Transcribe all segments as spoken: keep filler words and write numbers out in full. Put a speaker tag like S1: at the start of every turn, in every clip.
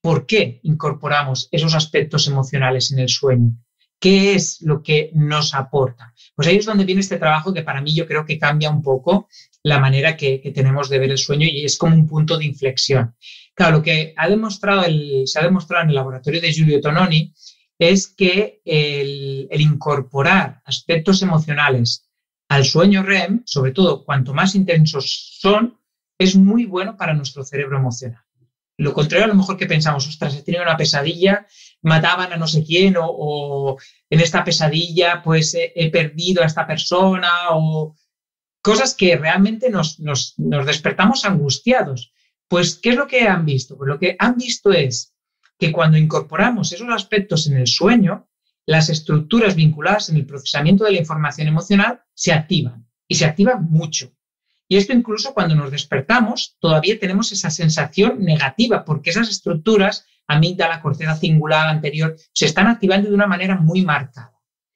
S1: ¿por qué incorporamos esos aspectos emocionales en el sueño? ¿Qué es lo que nos aporta? Pues ahí es donde viene este trabajo que para mí yo creo que cambia un poco la manera que, que tenemos de ver el sueño y es como un punto de inflexión. Claro, lo que ha demostrado el, se ha demostrado en el laboratorio de Giulio Tononi es que el, el incorporar aspectos emocionales al sueño R E M, sobre todo cuanto más intensos son, es muy bueno para nuestro cerebro emocional. Lo contrario a lo mejor que pensamos, ostras, he tenido una pesadilla, mataban a no sé quién, o, o en esta pesadilla pues he, he perdido a esta persona, o cosas que realmente nos, nos, nos despertamos angustiados. Pues, ¿qué es lo que han visto? Pues lo que han visto es que cuando incorporamos esos aspectos en el sueño, las estructuras vinculadas en el procesamiento de la información emocional se activan, y se activan mucho. Y esto incluso cuando nos despertamos todavía tenemos esa sensación negativa porque esas estructuras, amígdala, corteza cingulada anterior, se están activando de una manera muy marcada.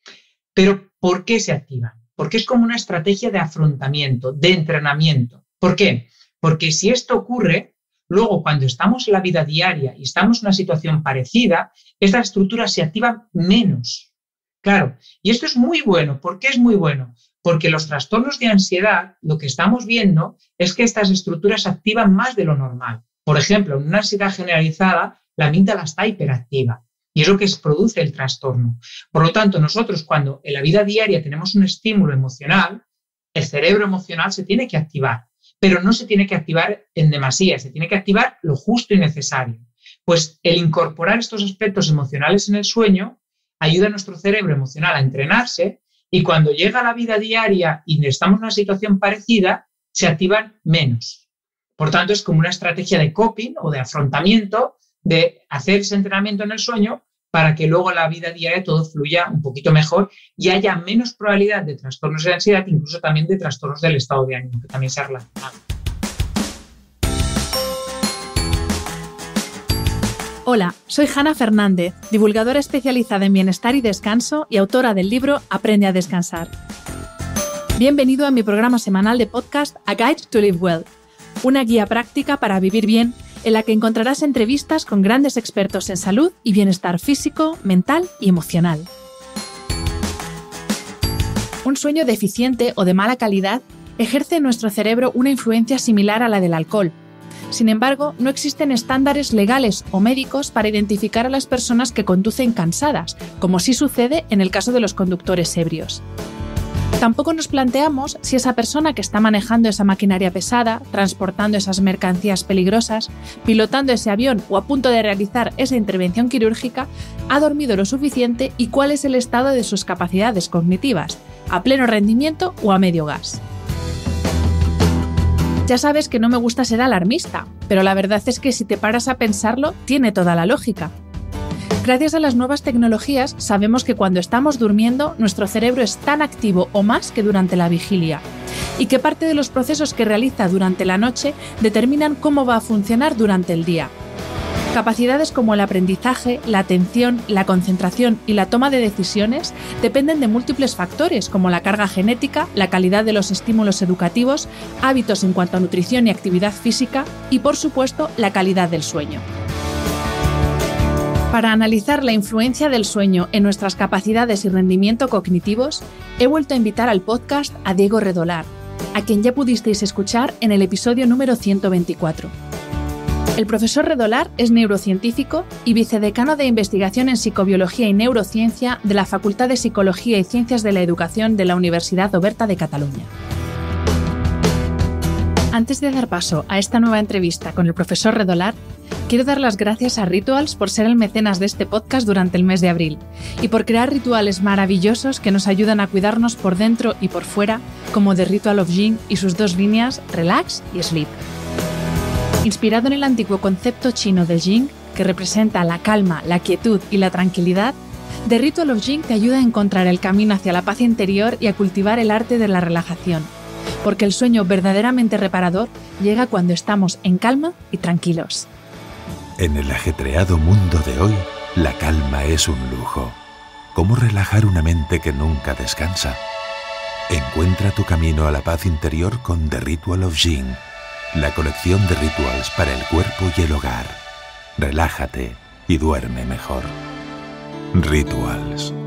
S1: Pero ¿por qué se activan? Porque es como una estrategia de afrontamiento, de entrenamiento. ¿Por qué? Porque si esto ocurre, luego cuando estamos en la vida diaria y estamos en una situación parecida, estas estructuras se activan menos. Claro, y esto es muy bueno. ¿Por qué es muy bueno? Porque los trastornos de ansiedad, lo que estamos viendo es que estas estructuras se activan más de lo normal. Por ejemplo, en una ansiedad generalizada, la amígdala está hiperactiva y es lo que produce el trastorno. Por lo tanto, nosotros cuando en la vida diaria tenemos un estímulo emocional, el cerebro emocional se tiene que activar, pero no se tiene que activar en demasía, se tiene que activar lo justo y necesario. Pues el incorporar estos aspectos emocionales en el sueño ayuda a nuestro cerebro emocional a entrenarse. Y cuando llega la vida diaria y estamos en una situación parecida, se activan menos. Por tanto, es como una estrategia de coping o de afrontamiento, de hacer ese entrenamiento en el sueño para que luego en la vida diaria todo fluya un poquito mejor y haya menos probabilidad de trastornos de ansiedad, incluso también de trastornos del estado de ánimo, que también se ha relacionado.
S2: Hola, soy Hanna Fernández, divulgadora especializada en bienestar y descanso y autora del libro Aprende a descansar. Bienvenido a mi programa semanal de podcast A Guide to Live Well, una guía práctica para vivir bien en la que encontrarás entrevistas con grandes expertos en salud y bienestar físico, mental y emocional. Un sueño deficiente o de mala calidad ejerce en nuestro cerebro una influencia similar a la del alcohol. Sin embargo, no existen estándares legales o médicos para identificar a las personas que conducen cansadas, como sí sucede en el caso de los conductores ebrios. Tampoco nos planteamos si esa persona que está manejando esa maquinaria pesada, transportando esas mercancías peligrosas, pilotando ese avión o a punto de realizar esa intervención quirúrgica, ha dormido lo suficiente y cuál es el estado de sus capacidades cognitivas, a pleno rendimiento o a medio gas. Ya sabes que no me gusta ser alarmista, pero la verdad es que si te paras a pensarlo, tiene toda la lógica. Gracias a las nuevas tecnologías, sabemos que cuando estamos durmiendo, nuestro cerebro es tan activo o más que durante la vigilia, y que parte de los procesos que realiza durante la noche determinan cómo va a funcionar durante el día. Capacidades como el aprendizaje, la atención, la concentración y la toma de decisiones dependen de múltiples factores como la carga genética, la calidad de los estímulos educativos, hábitos en cuanto a nutrición y actividad física y, por supuesto, la calidad del sueño. Para analizar la influencia del sueño en nuestras capacidades y rendimiento cognitivos, he vuelto a invitar al podcast a Diego Redolar, a quien ya pudisteis escuchar en el episodio número ciento veinticuatro. El profesor Redolar es neurocientífico y vicedecano de investigación en psicobiología y neurociencia de la Facultad de Psicología y Ciencias de la Educación de la Universidad Oberta de Cataluña. Antes de dar paso a esta nueva entrevista con el profesor Redolar, quiero dar las gracias a Rituals por ser el mecenas de este podcast durante el mes de abril y por crear rituales maravillosos que nos ayudan a cuidarnos por dentro y por fuera, como The Ritual of Jing y sus dos líneas Relax y Sleep. Inspirado en el antiguo concepto chino del Jing, que representa la calma, la quietud y la tranquilidad, The Ritual of Jing te ayuda a encontrar el camino hacia la paz interior y a cultivar el arte de la relajación, porque el sueño verdaderamente reparador llega cuando estamos en calma y tranquilos.
S3: En el ajetreado mundo de hoy, la calma es un lujo. ¿Cómo relajar una mente que nunca descansa? Encuentra tu camino a la paz interior con The Ritual of Jing, la colección de rituals para el cuerpo y el hogar. relájate y duerme mejor. Rituals.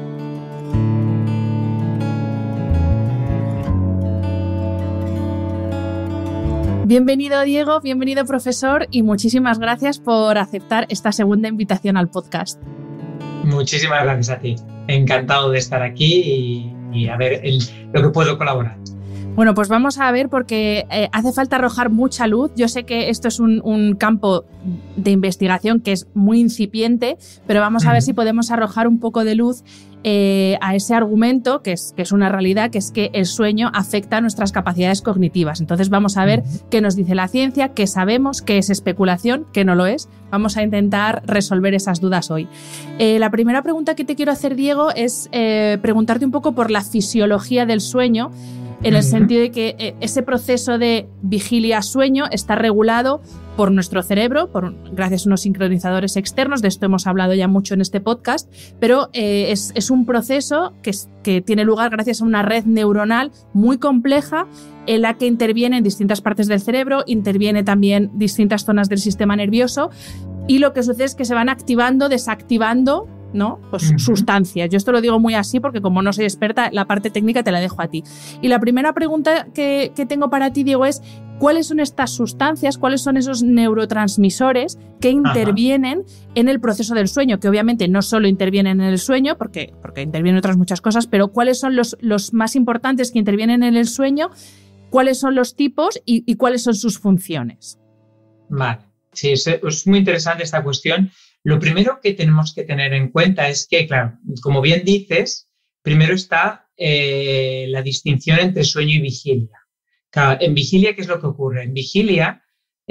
S2: Bienvenido, Diego, bienvenido, profesor, y muchísimas gracias por aceptar esta segunda invitación al podcast.
S1: Muchísimas gracias a ti. Encantado de estar aquí y, y a ver el, lo que puedo colaborar.
S2: Bueno, pues vamos a ver porque eh, hace falta arrojar mucha luz. Yo sé que esto es un, un campo de investigación que es muy incipiente, pero vamos a ver si podemos arrojar un poco de luz eh, a ese argumento que es, que es una realidad, que es que el sueño afecta a nuestras capacidades cognitivas. Entonces vamos a ver qué nos dice la ciencia, qué sabemos, qué es especulación, qué no lo es. Vamos a intentar resolver esas dudas hoy. Eh, la primera pregunta que te quiero hacer, Diego, es eh, preguntarte un poco por la fisiología del sueño, en el sentido de que eh, ese proceso de vigilia-sueño está regulado por nuestro cerebro, por, gracias a unos sincronizadores externos. De esto hemos hablado ya mucho en este podcast, pero eh, es, es un proceso que, es, que tiene lugar gracias a una red neuronal muy compleja en la que intervienen distintas partes del cerebro, interviene también distintas zonas del sistema nervioso, y lo que sucede es que se van activando, desactivando, ¿no? Pues uh-huh. sustancias. Yo esto lo digo muy así porque como no soy experta, la parte técnica te la dejo a ti. Y la primera pregunta que, que tengo para ti, Diego, es ¿cuáles son estas sustancias, cuáles son esos neurotransmisores que intervienen uh-huh. en el proceso del sueño? Que obviamente no solo intervienen en el sueño, porque, porque intervienen otras muchas cosas, pero ¿cuáles son los, los más importantes que intervienen en el sueño? ¿Cuáles son los tipos y, y cuáles son sus funciones?
S1: Vale, sí, es, es muy interesante esta cuestión. Lo primero que tenemos que tener en cuenta es que, claro, como bien dices, primero está eh, la distinción entre sueño y vigilia. Claro, en vigilia, ¿qué es lo que ocurre? En vigilia,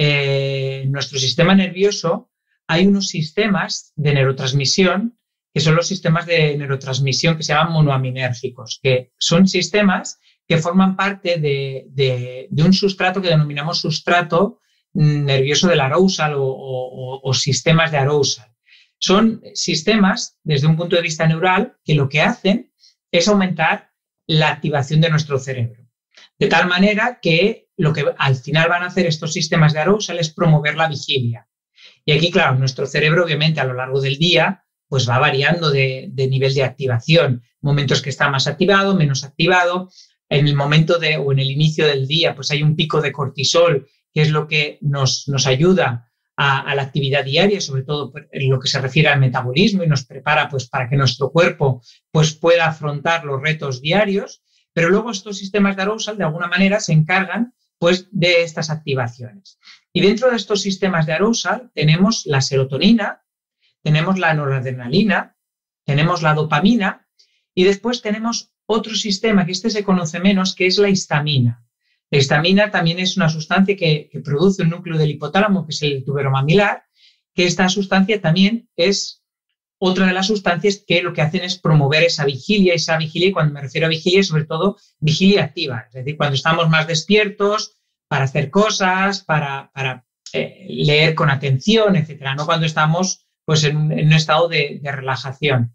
S1: eh, en nuestro sistema nervioso hay unos sistemas de neurotransmisión que son los sistemas de neurotransmisión que se llaman monoaminérgicos, que son sistemas que forman parte de, de, de un sustrato que denominamos sustrato nervioso del arousal o, o, o sistemas de arousal. Son sistemas, desde un punto de vista neural, que lo que hacen es aumentar la activación de nuestro cerebro. De tal manera que lo que al final van a hacer estos sistemas de arousal es promover la vigilia. Y aquí, claro, nuestro cerebro, obviamente, a lo largo del día, pues va variando de, de nivel de activación. Momentos que está más activado, menos activado. En el momento de, o en el inicio del día, pues hay un pico de cortisol, que es lo que nos, nos ayuda a, a la actividad diaria, sobre todo en lo que se refiere al metabolismo y nos prepara pues, para que nuestro cuerpo pues, pueda afrontar los retos diarios, pero luego estos sistemas de arousal de alguna manera se encargan pues, de estas activaciones. Y dentro de estos sistemas de arousal tenemos la serotonina, tenemos la noradrenalina, tenemos la dopamina y después tenemos otro sistema que este se conoce menos, que es la histamina. La histamina también es una sustancia que, que produce un núcleo del hipotálamo, que es el tubero mamilar, que esta sustancia también es otra de las sustancias que lo que hacen es promover esa vigilia, esa vigilia, y cuando me refiero a vigilia, sobre todo vigilia activa, es decir, cuando estamos más despiertos para hacer cosas, para, para eh, leer con atención, etcétera, no cuando estamos pues, en, en un estado de, de relajación.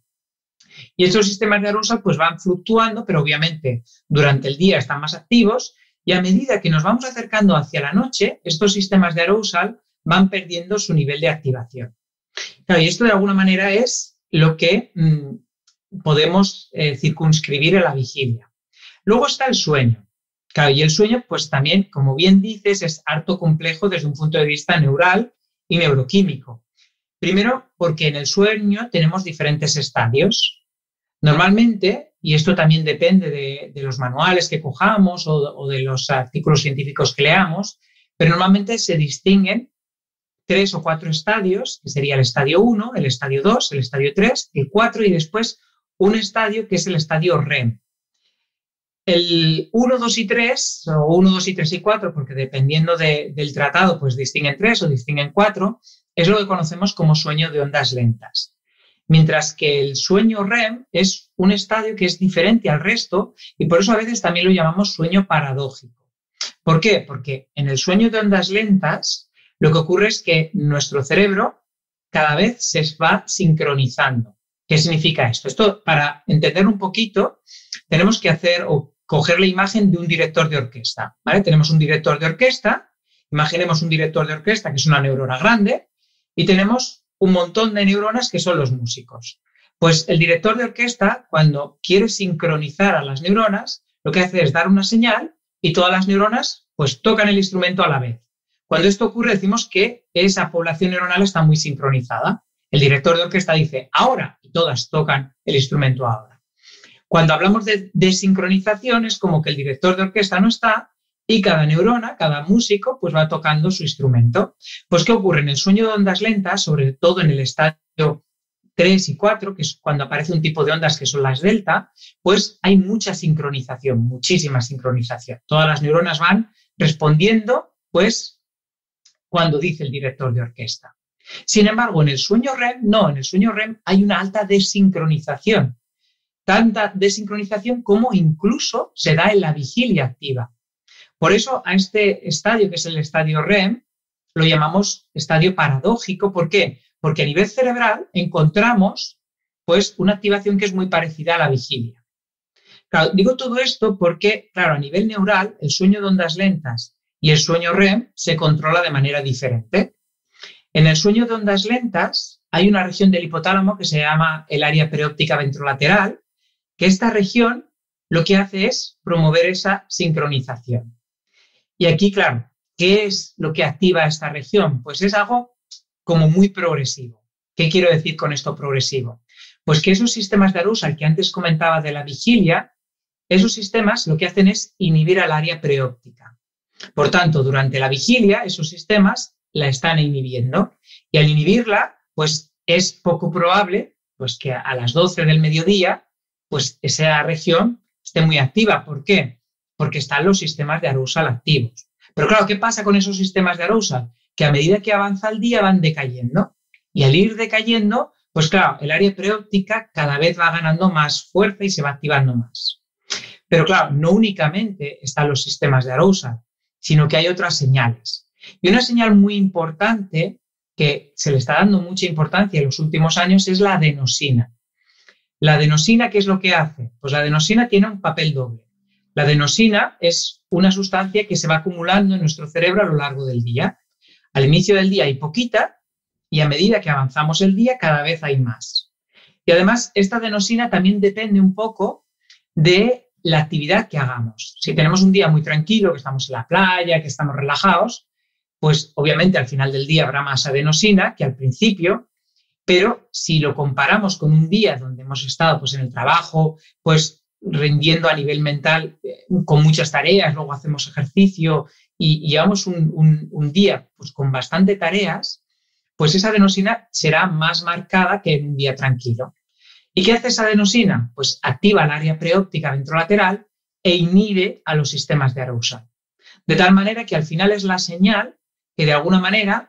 S1: Y estos sistemas de arousal pues, van fluctuando, pero obviamente durante el día están más activos. Y a medida que nos vamos acercando hacia la noche, estos sistemas de arousal van perdiendo su nivel de activación. Claro, y esto de alguna manera es lo que mmm, podemos eh, circunscribir a la vigilia. Luego está el sueño. Claro, y el sueño, pues también, como bien dices, es harto complejo desde un punto de vista neural y neuroquímico. Primero, porque en el sueño tenemos diferentes estadios. Normalmente, y esto también depende de, de los manuales que cojamos o, o de los artículos científicos que leamos, pero normalmente se distinguen tres o cuatro estadios, que sería el estadio uno, el estadio dos, el estadio tres, el cuatro y después un estadio que es el estadio R E M. El uno, dos y tres, o uno, dos y tres y cuatro, porque dependiendo de, del tratado, pues distinguen tres o distinguen cuatro, es lo que conocemos como sueño de ondas lentas. Mientras que el sueño R E M es un estadio que es diferente al resto y por eso a veces también lo llamamos sueño paradójico. ¿Por qué? Porque en el sueño de ondas lentas lo que ocurre es que nuestro cerebro cada vez se va sincronizando. ¿Qué significa esto? Esto, para entender un poquito, tenemos que hacer o coger la imagen de un director de orquesta, ¿vale? Tenemos un director de orquesta, imaginemos un director de orquesta que es una neurona grande, y tenemos un montón de neuronas que son los músicos. Pues el director de orquesta, cuando quiere sincronizar a las neuronas, lo que hace es dar una señal y todas las neuronas pues tocan el instrumento a la vez. Cuando esto ocurre, decimos que esa población neuronal está muy sincronizada. El director de orquesta dice ahora y todas tocan el instrumento ahora. Cuando hablamos de desincronización es como que el director de orquesta no está y cada neurona, cada músico, pues va tocando su instrumento. Pues ¿qué ocurre? En el sueño de ondas lentas, sobre todo en el estadio tres y cuatro, que es cuando aparece un tipo de ondas que son las delta, pues hay mucha sincronización, muchísima sincronización. Todas las neuronas van respondiendo, pues, cuando dice el director de orquesta. Sin embargo, en el sueño R E M, no, en el sueño R E M hay una alta desincronización. Tanta desincronización como incluso se da en la vigilia activa. Por eso a este estadio, que es el estadio R E M, lo llamamos estadio paradójico. ¿Por qué? Porque a nivel cerebral encontramos pues, una activación que es muy parecida a la vigilia. Claro, digo todo esto porque, claro, a nivel neural, el sueño de ondas lentas y el sueño R E M se controla de manera diferente. En el sueño de ondas lentas hay una región del hipotálamo que se llama el área perióptica ventrolateral, que esta región lo que hace es promover esa sincronización. Y aquí, claro, ¿qué es lo que activa esta región? Pues es algo como muy progresivo. ¿Qué quiero decir con esto progresivo? Pues que esos sistemas de arousal que antes comentaba de la vigilia, esos sistemas lo que hacen es inhibir al área preóptica. Por tanto, durante la vigilia, esos sistemas la están inhibiendo y al inhibirla, pues es poco probable pues, que a las doce del mediodía, pues esa región esté muy activa. ¿Por qué? Porque están los sistemas de arousal activos. Pero claro, ¿qué pasa con esos sistemas de arousal? Que a medida que avanza el día van decayendo. Y al ir decayendo, pues claro, el área preóptica cada vez va ganando más fuerza y se va activando más. Pero claro, no únicamente están los sistemas de arousal, sino que hay otras señales. Y una señal muy importante que se le está dando mucha importancia en los últimos años es la adenosina. La adenosina, ¿qué es lo que hace? Pues la adenosina tiene un papel doble. La adenosina es una sustancia que se va acumulando en nuestro cerebro a lo largo del día. Al inicio del día hay poquita y a medida que avanzamos el día cada vez hay más. Y además esta adenosina también depende un poco de la actividad que hagamos. Si tenemos un día muy tranquilo, que estamos en la playa, que estamos relajados, pues obviamente al final del día habrá más adenosina que al principio, pero si lo comparamos con un día donde hemos estado pues, en el trabajo, pues rindiendo a nivel mental eh, con muchas tareas, luego hacemos ejercicio y, y llevamos un, un, un día pues, con bastante tareas, pues esa adenosina será más marcada que en un día tranquilo. ¿Y qué hace esa adenosina? Pues activa el área preóptica ventrolateral e inhibe a los sistemas de arousal. De tal manera que al final es la señal que de alguna manera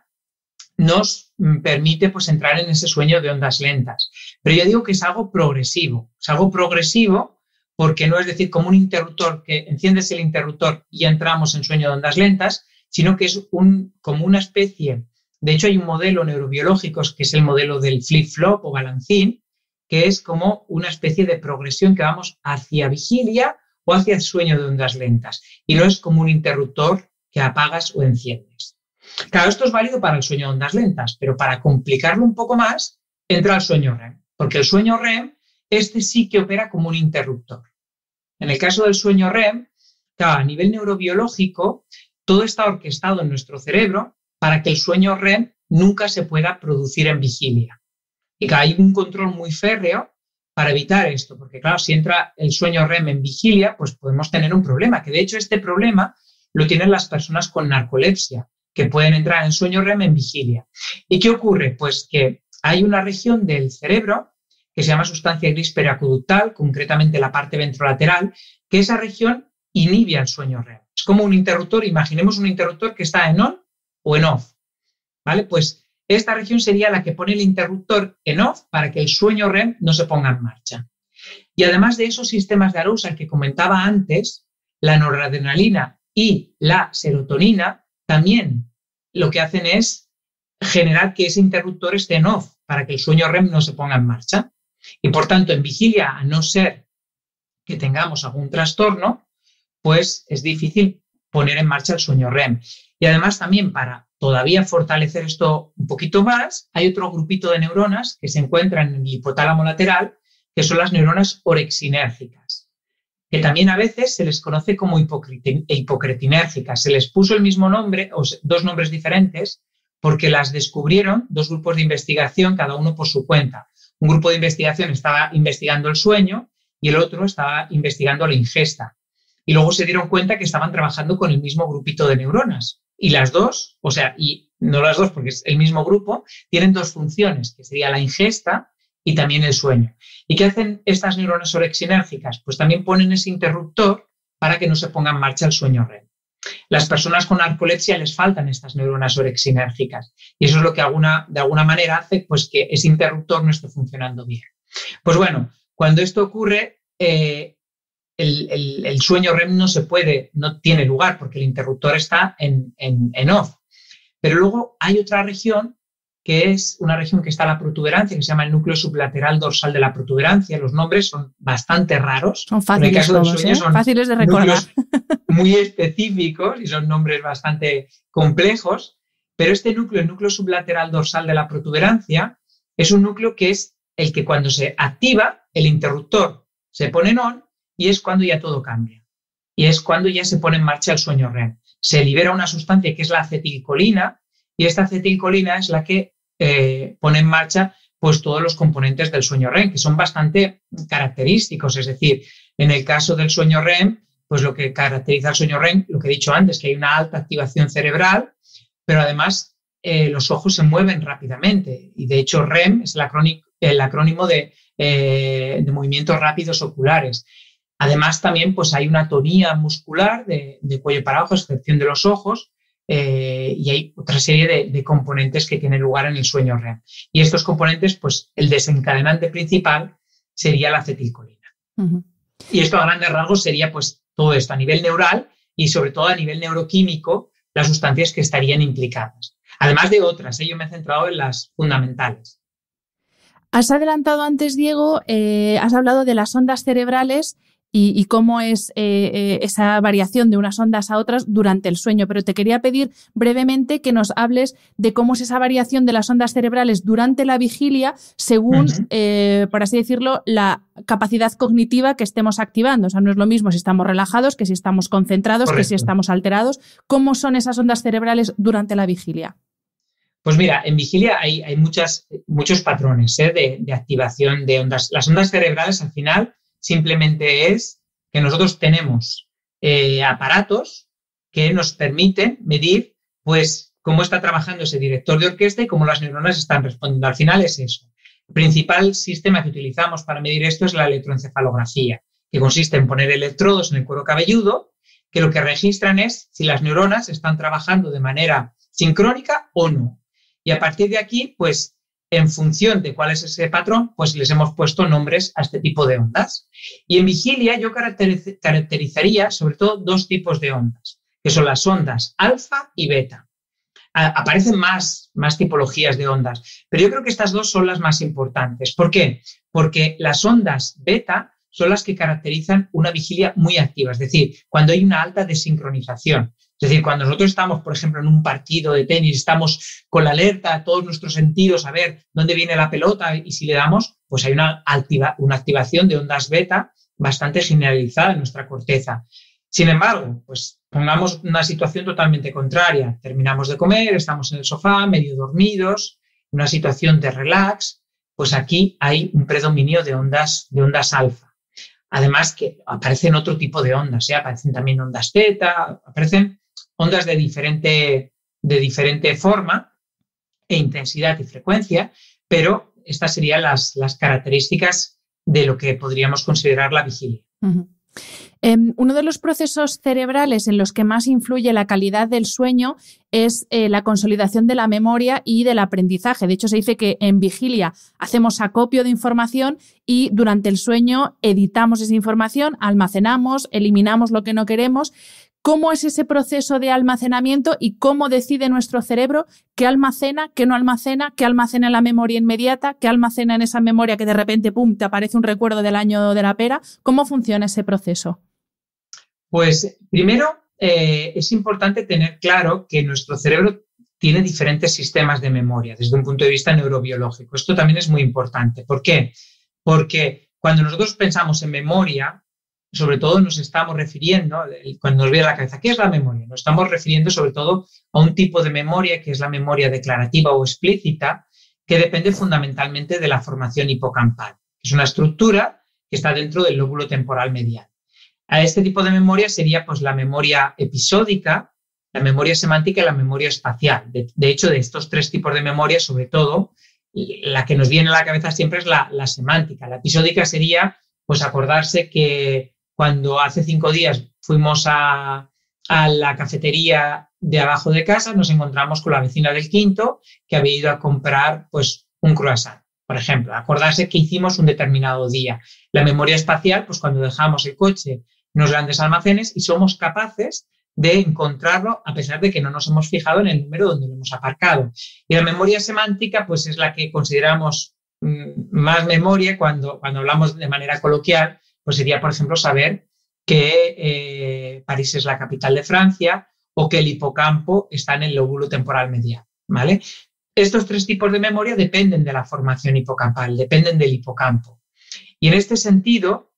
S1: nos permite pues, entrar en ese sueño de ondas lentas. Pero yo digo que es algo progresivo. Es algo progresivo porque no es decir como un interruptor que enciendes el interruptor y ya entramos en sueño de ondas lentas, sino que es un, como una especie. De hecho, hay un modelo neurobiológico que es el modelo del flip-flop o balancín, que es como una especie de progresión que vamos hacia vigilia o hacia el sueño de ondas lentas. Y no es como un interruptor que apagas o enciendes. Claro, esto es válido para el sueño de ondas lentas, pero para complicarlo un poco más, entra el sueño R E M. Porque el sueño R E M, este sí que opera como un interruptor. En el caso del sueño R E M, claro, a nivel neurobiológico, todo está orquestado en nuestro cerebro para que el sueño R E M nunca se pueda producir en vigilia. Y claro, hay un control muy férreo para evitar esto, porque claro, si entra el sueño R E M en vigilia, pues podemos tener un problema, que de hecho este problema lo tienen las personas con narcolepsia, que pueden entrar en sueño R E M en vigilia. ¿Y qué ocurre? Pues que hay una región del cerebro que se llama sustancia gris periacuductal, concretamente la parte ventrolateral, que esa región inhibe al sueño R E M. Es como un interruptor, imaginemos un interruptor que está en on o en off, ¿vale? Pues esta región sería la que pone el interruptor en off para que el sueño R E M no se ponga en marcha. Y además de esos sistemas de arousal que comentaba antes, la noradrenalina y la serotonina también lo que hacen es generar que ese interruptor esté en off para que el sueño R E M no se ponga en marcha. Y por tanto, en vigilia, a no ser que tengamos algún trastorno, pues es difícil poner en marcha el sueño R E M. Y además también para todavía fortalecer esto un poquito más, hay otro grupito de neuronas que se encuentran en el hipotálamo lateral, que son las neuronas orexinérgicas, que también a veces se les conoce como hipocretinérgicas. Se les puso el mismo nombre, o dos nombres diferentes, porque las descubrieron dos grupos de investigación, cada uno por su cuenta. Un grupo de investigación estaba investigando el sueño y el otro estaba investigando la ingesta. Y luego se dieron cuenta que estaban trabajando con el mismo grupito de neuronas. Y las dos, o sea, y no las dos porque es el mismo grupo, tienen dos funciones, que sería la ingesta y también el sueño. ¿Y qué hacen estas neuronas orexinérgicas? Pues también ponen ese interruptor para que no se ponga en marcha el sueño R E M. Las personas con narcolepsia les faltan estas neuronas orexinérgicas y eso es lo que alguna, de alguna manera hace pues, que ese interruptor no esté funcionando bien. Pues bueno, cuando esto ocurre, eh, el, el, el sueño R E M no se puede, no tiene lugar porque el interruptor está en, en, en off. Pero luego hay otra región que es una región que está en la protuberancia, que se llama el núcleo sublateral dorsal de la protuberancia. Los nombres son bastante raros.
S2: Son fáciles, en el caso del sueño, ¿eh? Son fáciles de recordar.
S1: Muy específicos y son nombres bastante complejos, pero este núcleo, el núcleo sublateral dorsal de la protuberancia, es un núcleo que es el que cuando se activa, el interruptor se pone en on y es cuando ya todo cambia. Y es cuando ya se pone en marcha el sueño R E M. Se libera una sustancia que es la acetilcolina y esta acetilcolina es la que eh, pone en marcha pues, todos los componentes del sueño R E M, que son bastante característicos. Es decir, en el caso del sueño R E M, pues lo que caracteriza el sueño R E M, lo que he dicho antes, que hay una alta activación cerebral, pero además eh, los ojos se mueven rápidamente. Y de hecho R E M es el acrónimo, el acrónimo de, eh, de movimientos rápidos oculares. Además también pues, hay una tonía muscular de, de cuello para abajo, a excepción de los ojos, eh, y hay otra serie de, de componentes que tienen lugar en el sueño R E M. Y estos componentes, pues el desencadenante principal sería la acetilcolina. Uh-huh. Y esto a grandes rasgos sería pues todo esto a nivel neural y sobre todo a nivel neuroquímico, las sustancias que estarían implicadas. Además de otras, ¿eh? Yo me he centrado en las fundamentales.
S2: Has adelantado antes, Diego, eh, has hablado de las ondas cerebrales y, y cómo es eh, eh, esa variación de unas ondas a otras durante el sueño, pero te quería pedir brevemente que nos hables de cómo es esa variación de las ondas cerebrales durante la vigilia según, uh-huh. eh, por así decirlo, la capacidad cognitiva que estemos activando. O sea, no es lo mismo si estamos relajados que si estamos concentrados, Correcto. Que si estamos alterados. ¿Cómo son esas ondas cerebrales durante la vigilia?
S1: Pues mira, en vigilia hay, hay muchas, muchos patrones ¿eh? de, de activación de ondas. Las ondas cerebrales al final simplemente es que nosotros tenemos eh, aparatos que nos permiten medir pues, cómo está trabajando ese director de orquesta y cómo las neuronas están respondiendo. Al final es eso. El principal sistema que utilizamos para medir esto es la electroencefalografía, que consiste en poner electrodos en el cuero cabelludo que lo que registran es si las neuronas están trabajando de manera sincrónica o no. Y a partir de aquí, pues, en función de cuál es ese patrón, pues les hemos puesto nombres a este tipo de ondas. Y en vigilia yo caracteriz- caracterizaría sobre todo dos tipos de ondas, que son las ondas alfa y beta. A- aparecen más, más tipologías de ondas, pero yo creo que estas dos son las más importantes. ¿Por qué? Porque las ondas beta son las que caracterizan una vigilia muy activa, es decir, cuando hay una alta desincronización. Es decir, cuando nosotros estamos, por ejemplo, en un partido de tenis, estamos con la alerta a todos nuestros sentidos a ver dónde viene la pelota y si le damos, pues hay una, activa, una activación de ondas beta bastante generalizada en nuestra corteza. Sin embargo, pues pongamos una situación totalmente contraria. Terminamos de comer, estamos en el sofá, medio dormidos, una situación de relax, pues aquí hay un predominio de ondas, de ondas alfa. Además que aparecen otro tipo de ondas, ¿eh? Aparecen también ondas teta, aparecen ondas de diferente, de diferente forma e intensidad y frecuencia, pero estas serían las, las características de lo que podríamos considerar la vigilia.
S2: Uh-huh. Eh, uno de los procesos cerebrales en los que más influye la calidad del sueño es eh, la consolidación de la memoria y del aprendizaje. De hecho, se dice que en vigilia hacemos acopio de información y durante el sueño editamos esa información, almacenamos, eliminamos lo que no queremos. ¿Cómo es ese proceso de almacenamiento y cómo decide nuestro cerebro qué almacena, qué no almacena, qué almacena en la memoria inmediata, qué almacena en esa memoria que de repente, pum, te aparece un recuerdo del año de la pera? ¿Cómo funciona ese proceso?
S1: Pues primero eh, es importante tener claro que nuestro cerebro tiene diferentes sistemas de memoria desde un punto de vista neurobiológico. Esto también es muy importante. ¿Por qué? Porque cuando nosotros pensamos en memoria, sobre todo nos estamos refiriendo, cuando nos viene a la cabeza, ¿qué es la memoria? Nos estamos refiriendo sobre todo a un tipo de memoria que es la memoria declarativa o explícita, que depende fundamentalmente de la formación hipocampal. Es una estructura que está dentro del lóbulo temporal medial. A este tipo de memoria sería pues, la memoria episódica, la memoria semántica y la memoria espacial. De, de hecho, de estos tres tipos de memoria, sobre todo, la que nos viene a la cabeza siempre es la, la semántica. La episódica sería pues, acordarse que cuando hace cinco días fuimos a, a la cafetería de abajo de casa, nos encontramos con la vecina del quinto que había ido a comprar pues, un croissant. Por ejemplo, acordarse que hicimos un determinado día. La memoria espacial, pues cuando dejamos el coche en los grandes almacenes y somos capaces de encontrarlo a pesar de que no nos hemos fijado en el número donde lo hemos aparcado. Y la memoria semántica, pues es la que consideramos mmm, más memoria cuando, cuando hablamos de manera coloquial, pues sería, por ejemplo, saber que eh, París es la capital de Francia o que el hipocampo está en el lóbulo temporal medial, ¿vale? Estos tres tipos de memoria dependen de la formación hipocampal, dependen del hipocampo. Y en este sentido,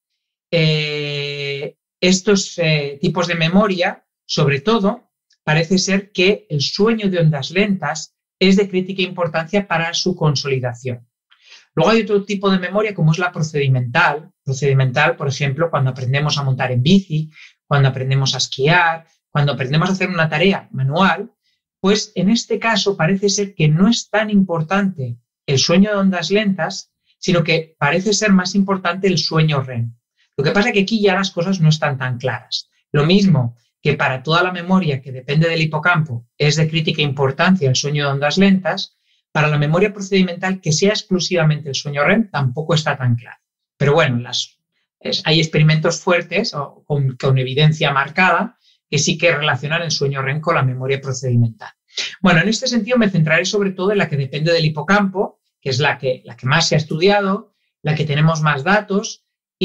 S1: eh, estos eh, tipos de memoria, sobre todo, parece ser que el sueño de ondas lentas es de crítica importancia para su consolidación. Luego hay otro tipo de memoria como es la procedimental. Procedimental, por ejemplo, cuando aprendemos a montar en bici, cuando aprendemos a esquiar, cuando aprendemos a hacer una tarea manual, pues en este caso parece ser que no es tan importante el sueño de ondas lentas, sino que parece ser más importante el sueño R E M. Lo que pasa es que aquí ya las cosas no están tan claras. Lo mismo que para toda la memoria que depende del hipocampo es de crítica importancia el sueño de ondas lentas, para la memoria procedimental que sea exclusivamente el sueño R E M tampoco está tan claro. Pero bueno, las, es, hay experimentos fuertes o con, con evidencia marcada que sí que relacionan el sueño R E M con la memoria procedimental. Bueno, en este sentido me centraré sobre todo en la que depende del hipocampo, que es la que, la que más se ha estudiado, la que tenemos más datos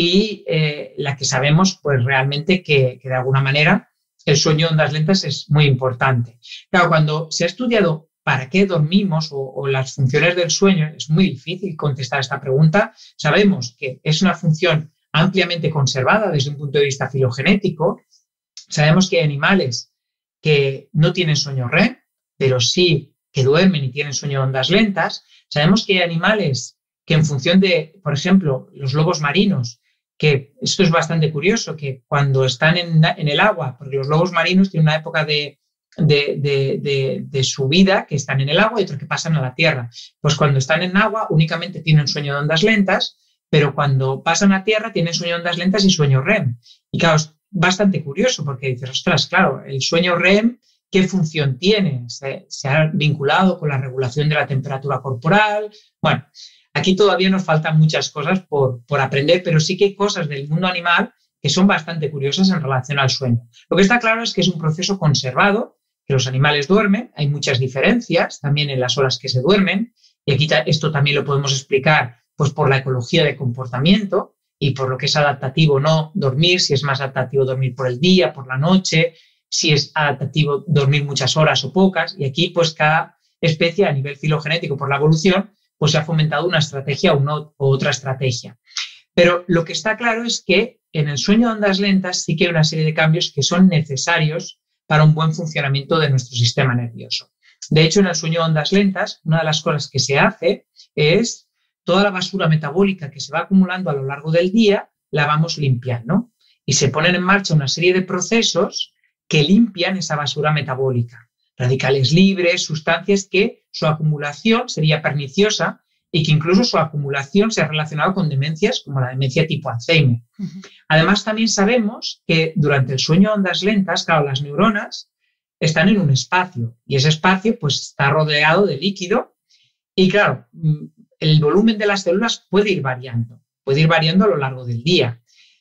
S1: y eh, la que sabemos pues realmente que, que de alguna manera el sueño de ondas lentas es muy importante. Claro, cuando se ha estudiado para qué dormimos o, o las funciones del sueño, es muy difícil contestar esta pregunta. Sabemos que es una función ampliamente conservada desde un punto de vista filogenético. Sabemos que hay animales que no tienen sueño R E M, pero sí que duermen y tienen sueño de ondas lentas. Sabemos que hay animales que en función de, por ejemplo, los lobos marinos, que esto es bastante curioso, que cuando están en, en el agua, porque los lobos marinos tienen una época de, de, de, de, de su vida que están en el agua y otros que pasan a la tierra. Pues cuando están en agua únicamente tienen sueño de ondas lentas, pero cuando pasan a tierra tienen sueño de ondas lentas y sueño R E M. Y claro, es bastante curioso porque dices, ostras, claro, el sueño R E M, ¿qué función tiene? ¿Se, se ha vinculado con la regulación de la temperatura corporal? Bueno, aquí todavía nos faltan muchas cosas por, por aprender, pero sí que hay cosas del mundo animal que son bastante curiosas en relación al sueño. Lo que está claro es que es un proceso conservado, que los animales duermen, hay muchas diferencias también en las horas que se duermen, y aquí esto también lo podemos explicar pues, por la ecología de comportamiento y por lo que es adaptativo o no dormir, si es más adaptativo dormir por el día, por la noche, si es adaptativo dormir muchas horas o pocas, y aquí pues cada especie a nivel filogenético por la evolución pues se ha fomentado una estrategia o una u otra estrategia. Pero lo que está claro es que en el sueño de ondas lentas sí que hay una serie de cambios que son necesarios para un buen funcionamiento de nuestro sistema nervioso. De hecho, en el sueño de ondas lentas, una de las cosas que se hace es toda la basura metabólica que se va acumulando a lo largo del día, la vamos limpiando. Y se ponen en marcha una serie de procesos que limpian esa basura metabólica. Radicales libres, sustancias que su acumulación sería perniciosa y que incluso su acumulación se ha relacionado con demencias como la demencia tipo Alzheimer. Uh-huh. Además, también sabemos que durante el sueño de ondas lentas, claro, las neuronas están en un espacio y ese espacio pues, está rodeado de líquido y, claro, el volumen de las células puede ir variando, puede ir variando a lo largo del día.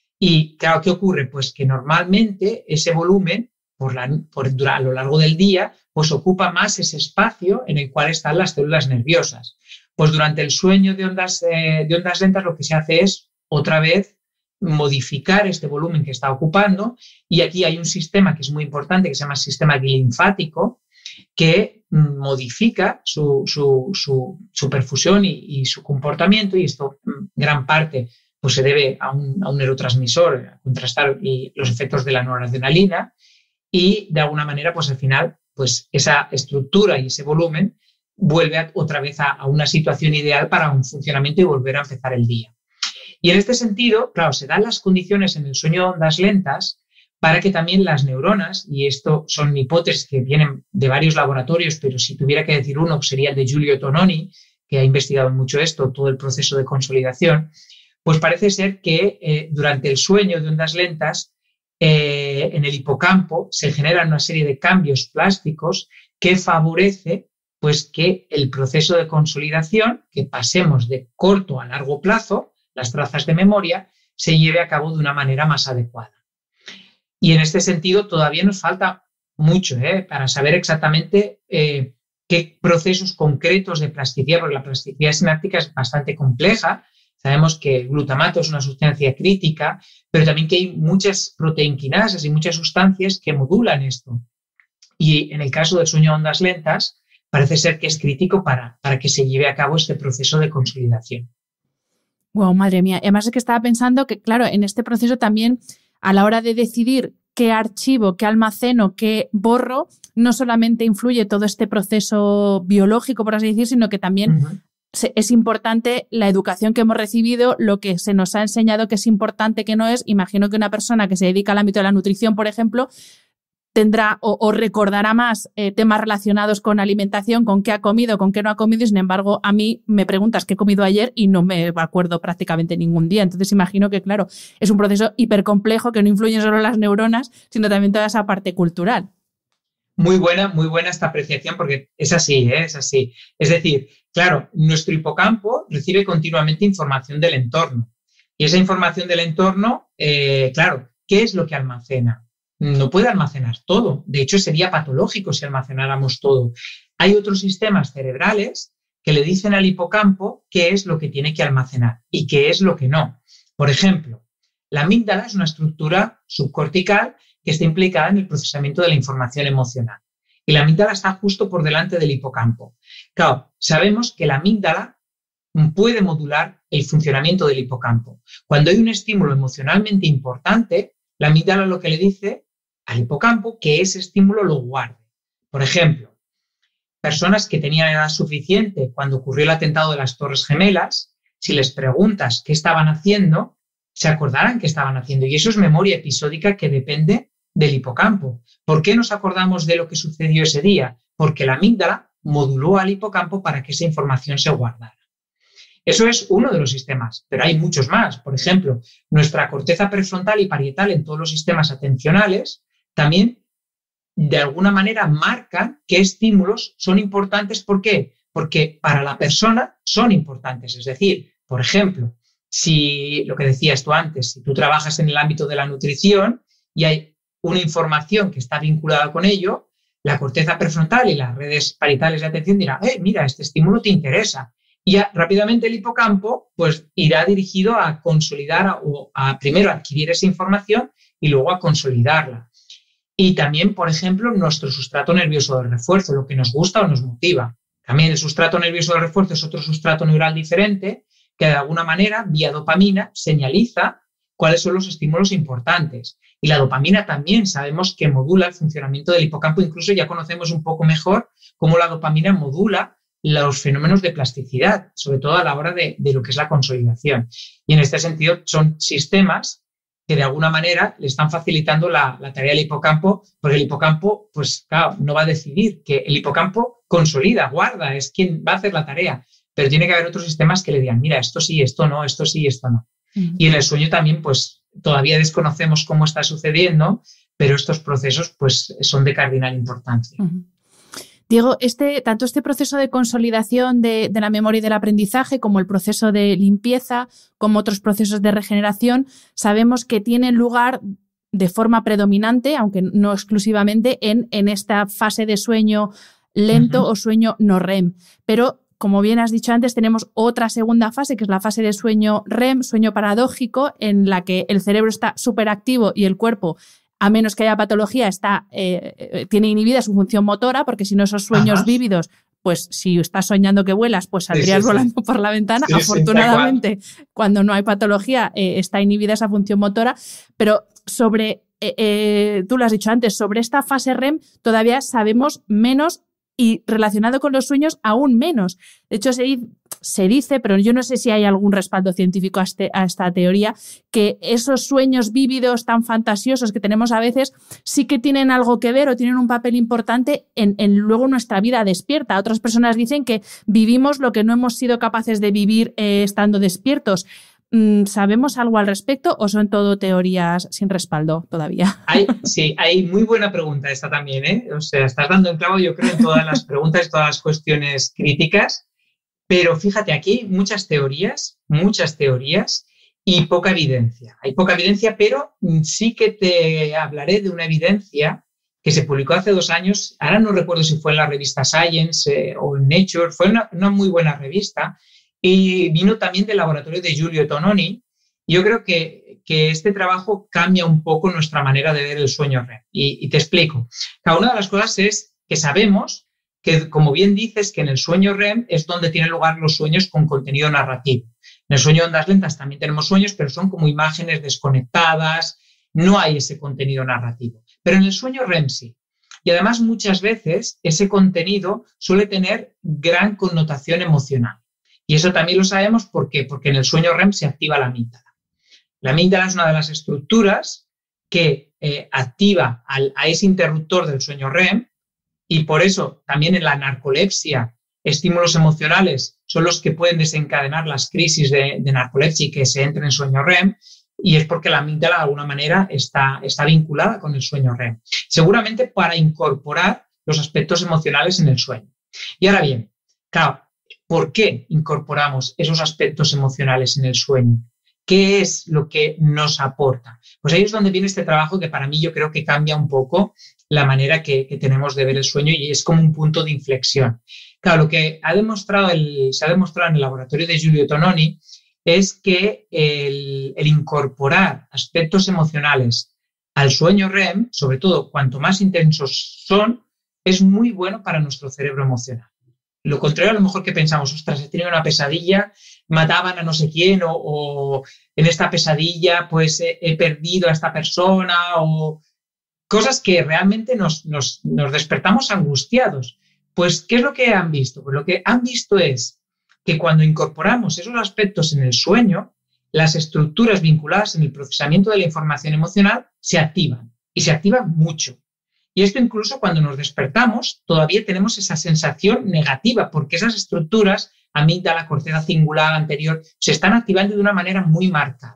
S1: Y, claro, ¿qué ocurre? Pues que normalmente ese volumen por la, por, a lo largo del día pues ocupa más ese espacio en el cual están las células nerviosas. Pues durante el sueño de ondas, eh, de ondas lentas lo que se hace es, otra vez, modificar este volumen que está ocupando, y aquí hay un sistema que es muy importante que se llama sistema linfático, que modifica su, su, su, su perfusión y, y su comportamiento, y esto en gran parte pues, se debe a un, a un neurotransmisor, a contrastar los efectos de la noradrenalina, y de alguna manera pues al final pues, esa estructura y ese volumen vuelve a, otra vez a, a una situación ideal para un funcionamiento y volver a empezar el día. Y en este sentido, claro, se dan las condiciones en el sueño de ondas lentas para que también las neuronas, y esto son hipótesis que vienen de varios laboratorios, pero si tuviera que decir uno, sería el de Giulio Tononi, que ha investigado mucho esto, todo el proceso de consolidación, pues parece ser que eh, durante el sueño de ondas lentas, eh, en el hipocampo se generan una serie de cambios plásticos que favorece pues, que el proceso de consolidación, que pasemos de corto a largo plazo, las trazas de memoria, se lleve a cabo de una manera más adecuada. Y en este sentido todavía nos falta mucho ¿eh? para saber exactamente eh, qué procesos concretos de plasticidad, porque la plasticidad sináptica es bastante compleja. Sabemos que el glutamato es una sustancia crítica, pero también que hay muchas proteinquinasas y muchas sustancias que modulan esto. Y en el caso del sueño de ondas lentas, parece ser que es crítico para, para que se lleve a cabo este proceso de consolidación.
S2: Wow, madre mía. Además es que estaba pensando que, claro, en este proceso también, a la hora de decidir qué archivo, qué almaceno, qué borro, no solamente influye todo este proceso biológico, por así decir, sino que también uh-huh. es importante la educación que hemos recibido, lo que se nos ha enseñado que es importante, que no es. Imagino que una persona que se dedica al ámbito de la nutrición, por ejemplo, tendrá o, o recordará más eh, temas relacionados con alimentación, con qué ha comido, con qué no ha comido, y sin embargo a mí me preguntas qué he comido ayer y no me acuerdo prácticamente ningún día. Entonces imagino que, claro, es un proceso hipercomplejo que no influyen solo las neuronas, sino también toda esa parte cultural.
S1: Muy buena, muy buena esta apreciación, porque es así, ¿eh? es así. Es decir, claro, nuestro hipocampo recibe continuamente información del entorno, y esa información del entorno, eh, claro, ¿qué es lo que almacena? No puede almacenar todo. De hecho, sería patológico si almacenáramos todo. Hay otros sistemas cerebrales que le dicen al hipocampo qué es lo que tiene que almacenar y qué es lo que no. Por ejemplo, la amígdala es una estructura subcortical que está implicada en el procesamiento de la información emocional. Y la amígdala está justo por delante del hipocampo. Claro, sabemos que la amígdala puede modular el funcionamiento del hipocampo. Cuando hay un estímulo emocionalmente importante, la amígdala lo que le dice al hipocampo que ese estímulo lo guarde. Por ejemplo, personas que tenían edad suficiente cuando ocurrió el atentado de las Torres Gemelas, si les preguntas qué estaban haciendo, se acordarán qué estaban haciendo. Y eso es memoria episódica que depende del hipocampo. ¿Por qué nos acordamos de lo que sucedió ese día? Porque la amígdala moduló al hipocampo para que esa información se guardara. Eso es uno de los sistemas, pero hay muchos más. Por ejemplo, nuestra corteza prefrontal y parietal en todos los sistemas atencionales también, de alguna manera, marcan qué estímulos son importantes. ¿Por qué? Porque para la persona son importantes. Es decir, por ejemplo, si lo que decías tú antes, si tú trabajas en el ámbito de la nutrición y hay una información que está vinculada con ello, la corteza prefrontal y las redes parietales de atención dirán, eh, mira, este estímulo te interesa. Y ya, rápidamente el hipocampo pues, irá dirigido a consolidar o a primero adquirir esa información y luego a consolidarla. Y también, por ejemplo, nuestro sustrato nervioso de refuerzo, lo que nos gusta o nos motiva. También el sustrato nervioso de refuerzo es otro sustrato neural diferente que de alguna manera, vía dopamina, señaliza cuáles son los estímulos importantes. Y la dopamina también sabemos que modula el funcionamiento del hipocampo. Incluso ya conocemos un poco mejor cómo la dopamina modula los fenómenos de plasticidad, sobre todo a la hora de, de lo que es la consolidación. Y en este sentido son sistemas que de alguna manera le están facilitando la, la tarea al hipocampo, porque el hipocampo, pues claro, no va a decidir, que el hipocampo consolida, guarda, es quien va a hacer la tarea, pero tiene que haber otros sistemas que le digan, mira, esto sí, esto no, esto sí, esto no. Uh-huh. Y en el sueño también, pues todavía desconocemos cómo está sucediendo, pero estos procesos pues son de cardinal importancia.
S2: Uh-huh. Diego, este, tanto este proceso de consolidación de, de la memoria y del aprendizaje como el proceso de limpieza, como otros procesos de regeneración, sabemos que tienen lugar de forma predominante, aunque no exclusivamente, en, en esta fase de sueño lento uh-huh. o sueño no R E M. Pero como bien has dicho antes, tenemos otra segunda fase, que es la fase de sueño R E M, sueño paradójico, en la que el cerebro está súper activo y el cuerpo, a menos que haya patología, está, eh, tiene inhibida su función motora, porque si no esos sueños Ajá. vívidos, pues si estás soñando que vuelas, pues saldrías sí, sí, volando sí. por la ventana. Sí, Afortunadamente, sí, cuando no hay patología, eh, está inhibida esa función motora. Pero sobre, eh, eh, tú lo has dicho antes, sobre esta fase R E M todavía sabemos menos y relacionado con los sueños aún menos. De hecho, se, se dice, pero yo no sé si hay algún respaldo científico a, este, a esta teoría, que esos sueños vívidos tan fantasiosos que tenemos a veces sí que tienen algo que ver o tienen un papel importante en, en luego nuestra vida despierta. Otras personas dicen que vivimos lo que no hemos sido capaces de vivir eh, estando despiertos. ¿Sabemos algo al respecto o son todo teorías sin respaldo todavía?
S1: Hay, sí, hay muy buena pregunta esta también, ¿eh? O sea, estás dando en clavo, yo creo, en todas las preguntas, todas las cuestiones críticas, pero fíjate, aquí hay muchas teorías, muchas teorías y poca evidencia. Hay poca evidencia, pero sí que te hablaré de una evidencia que se publicó hace dos años, ahora no recuerdo si fue en la revista Science eh, o en Nature, fue una, una muy buena revista, y vino también del laboratorio de Giulio Tononi. Yo creo que, que este trabajo cambia un poco nuestra manera de ver el sueño R E M. Y, y te explico. Cada una de las cosas es que sabemos que, como bien dices, que en el sueño R E M es donde tienen lugar los sueños con contenido narrativo. En el sueño de ondas lentas también tenemos sueños, pero son como imágenes desconectadas, no hay ese contenido narrativo. Pero en el sueño R E M sí. Y además muchas veces ese contenido suele tener gran connotación emocional. Y eso también lo sabemos ¿por qué? Porque en el sueño R E M se activa la amígdala. La amígdala es una de las estructuras que eh, activa al, a ese interruptor del sueño R E M y por eso también en la narcolepsia estímulos emocionales son los que pueden desencadenar las crisis de, de narcolepsia y que se entre en sueño R E M y es porque la amígdala de alguna manera está, está vinculada con el sueño R E M. Seguramente para incorporar los aspectos emocionales en el sueño. Y ahora bien, claro, ¿por qué incorporamos esos aspectos emocionales en el sueño? ¿Qué es lo que nos aporta? Pues ahí es donde viene este trabajo que para mí yo creo que cambia un poco la manera que, que tenemos de ver el sueño y es como un punto de inflexión. Claro, lo que ha demostrado el, se ha demostrado en el laboratorio de Giulio Tononi es que el, el incorporar aspectos emocionales al sueño R E M, sobre todo cuanto más intensos son, es muy bueno para nuestro cerebro emocional. Lo contrario a lo mejor que pensamos, ostras, he tenido una pesadilla, mataban a no sé quién o, o en esta pesadilla pues he, he perdido a esta persona o cosas que realmente nos, nos, nos despertamos angustiados. Pues, ¿qué es lo que han visto? Pues lo que han visto es que cuando incorporamos esos aspectos en el sueño, las estructuras vinculadas en el procesamiento de la información emocional se activan y se activan mucho. Y esto incluso cuando nos despertamos todavía tenemos esa sensación negativa porque esas estructuras, amígdala, corteza cingulada anterior, se están activando de una manera muy marcada.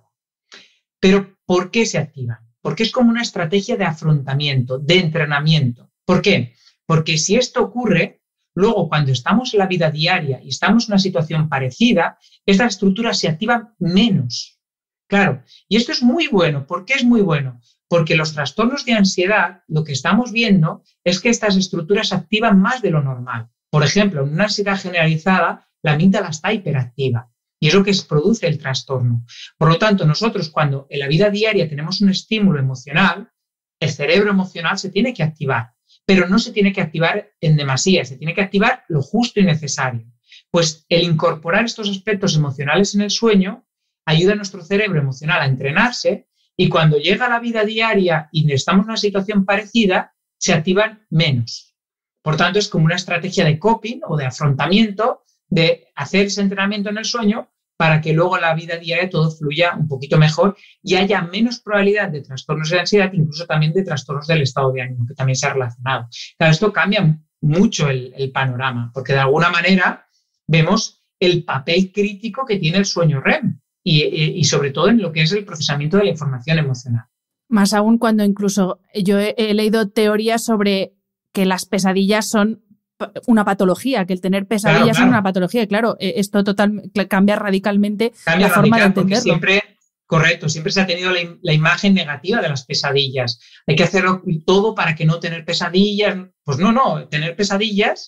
S1: Pero ¿por qué se activan? Porque es como una estrategia de afrontamiento, de entrenamiento. ¿Por qué? Porque si esto ocurre, luego cuando estamos en la vida diaria y estamos en una situación parecida, estas estructuras se activan menos. Claro, y esto es muy bueno. ¿Por qué es muy bueno? Porque los trastornos de ansiedad, lo que estamos viendo es que estas estructuras se activan más de lo normal. Por ejemplo, en una ansiedad generalizada, la amígdala está hiperactiva y es lo que produce el trastorno. Por lo tanto, nosotros cuando en la vida diaria tenemos un estímulo emocional, el cerebro emocional se tiene que activar, pero no se tiene que activar en demasía, se tiene que activar lo justo y necesario. Pues el incorporar estos aspectos emocionales en el sueño ayuda a nuestro cerebro emocional a entrenarse. Y cuando llega la vida diaria y estamos en una situación parecida, se activan menos. Por tanto, es como una estrategia de coping o de afrontamiento, de hacer ese entrenamiento en el sueño para que luego en la vida diaria todo fluya un poquito mejor y haya menos probabilidad de trastornos de ansiedad, incluso también de trastornos del estado de ánimo, que también se ha relacionado. Claro, esto cambia mucho el, el panorama, porque de alguna manera vemos el papel crítico que tiene el sueño R E M. Y, y sobre todo en lo que es el procesamiento de la información emocional.
S2: Más aún cuando incluso yo he, he leído teorías sobre que las pesadillas son una patología, que el tener pesadillas claro, claro. es una patología. Claro, esto total, cambia radicalmente
S1: cambia
S2: la forma
S1: radical,
S2: de entenderlo.
S1: Siempre, correcto, siempre se ha tenido la, la imagen negativa de las pesadillas. Hay que hacerlo todo para que no tener pesadillas. Pues no, no, tener pesadillas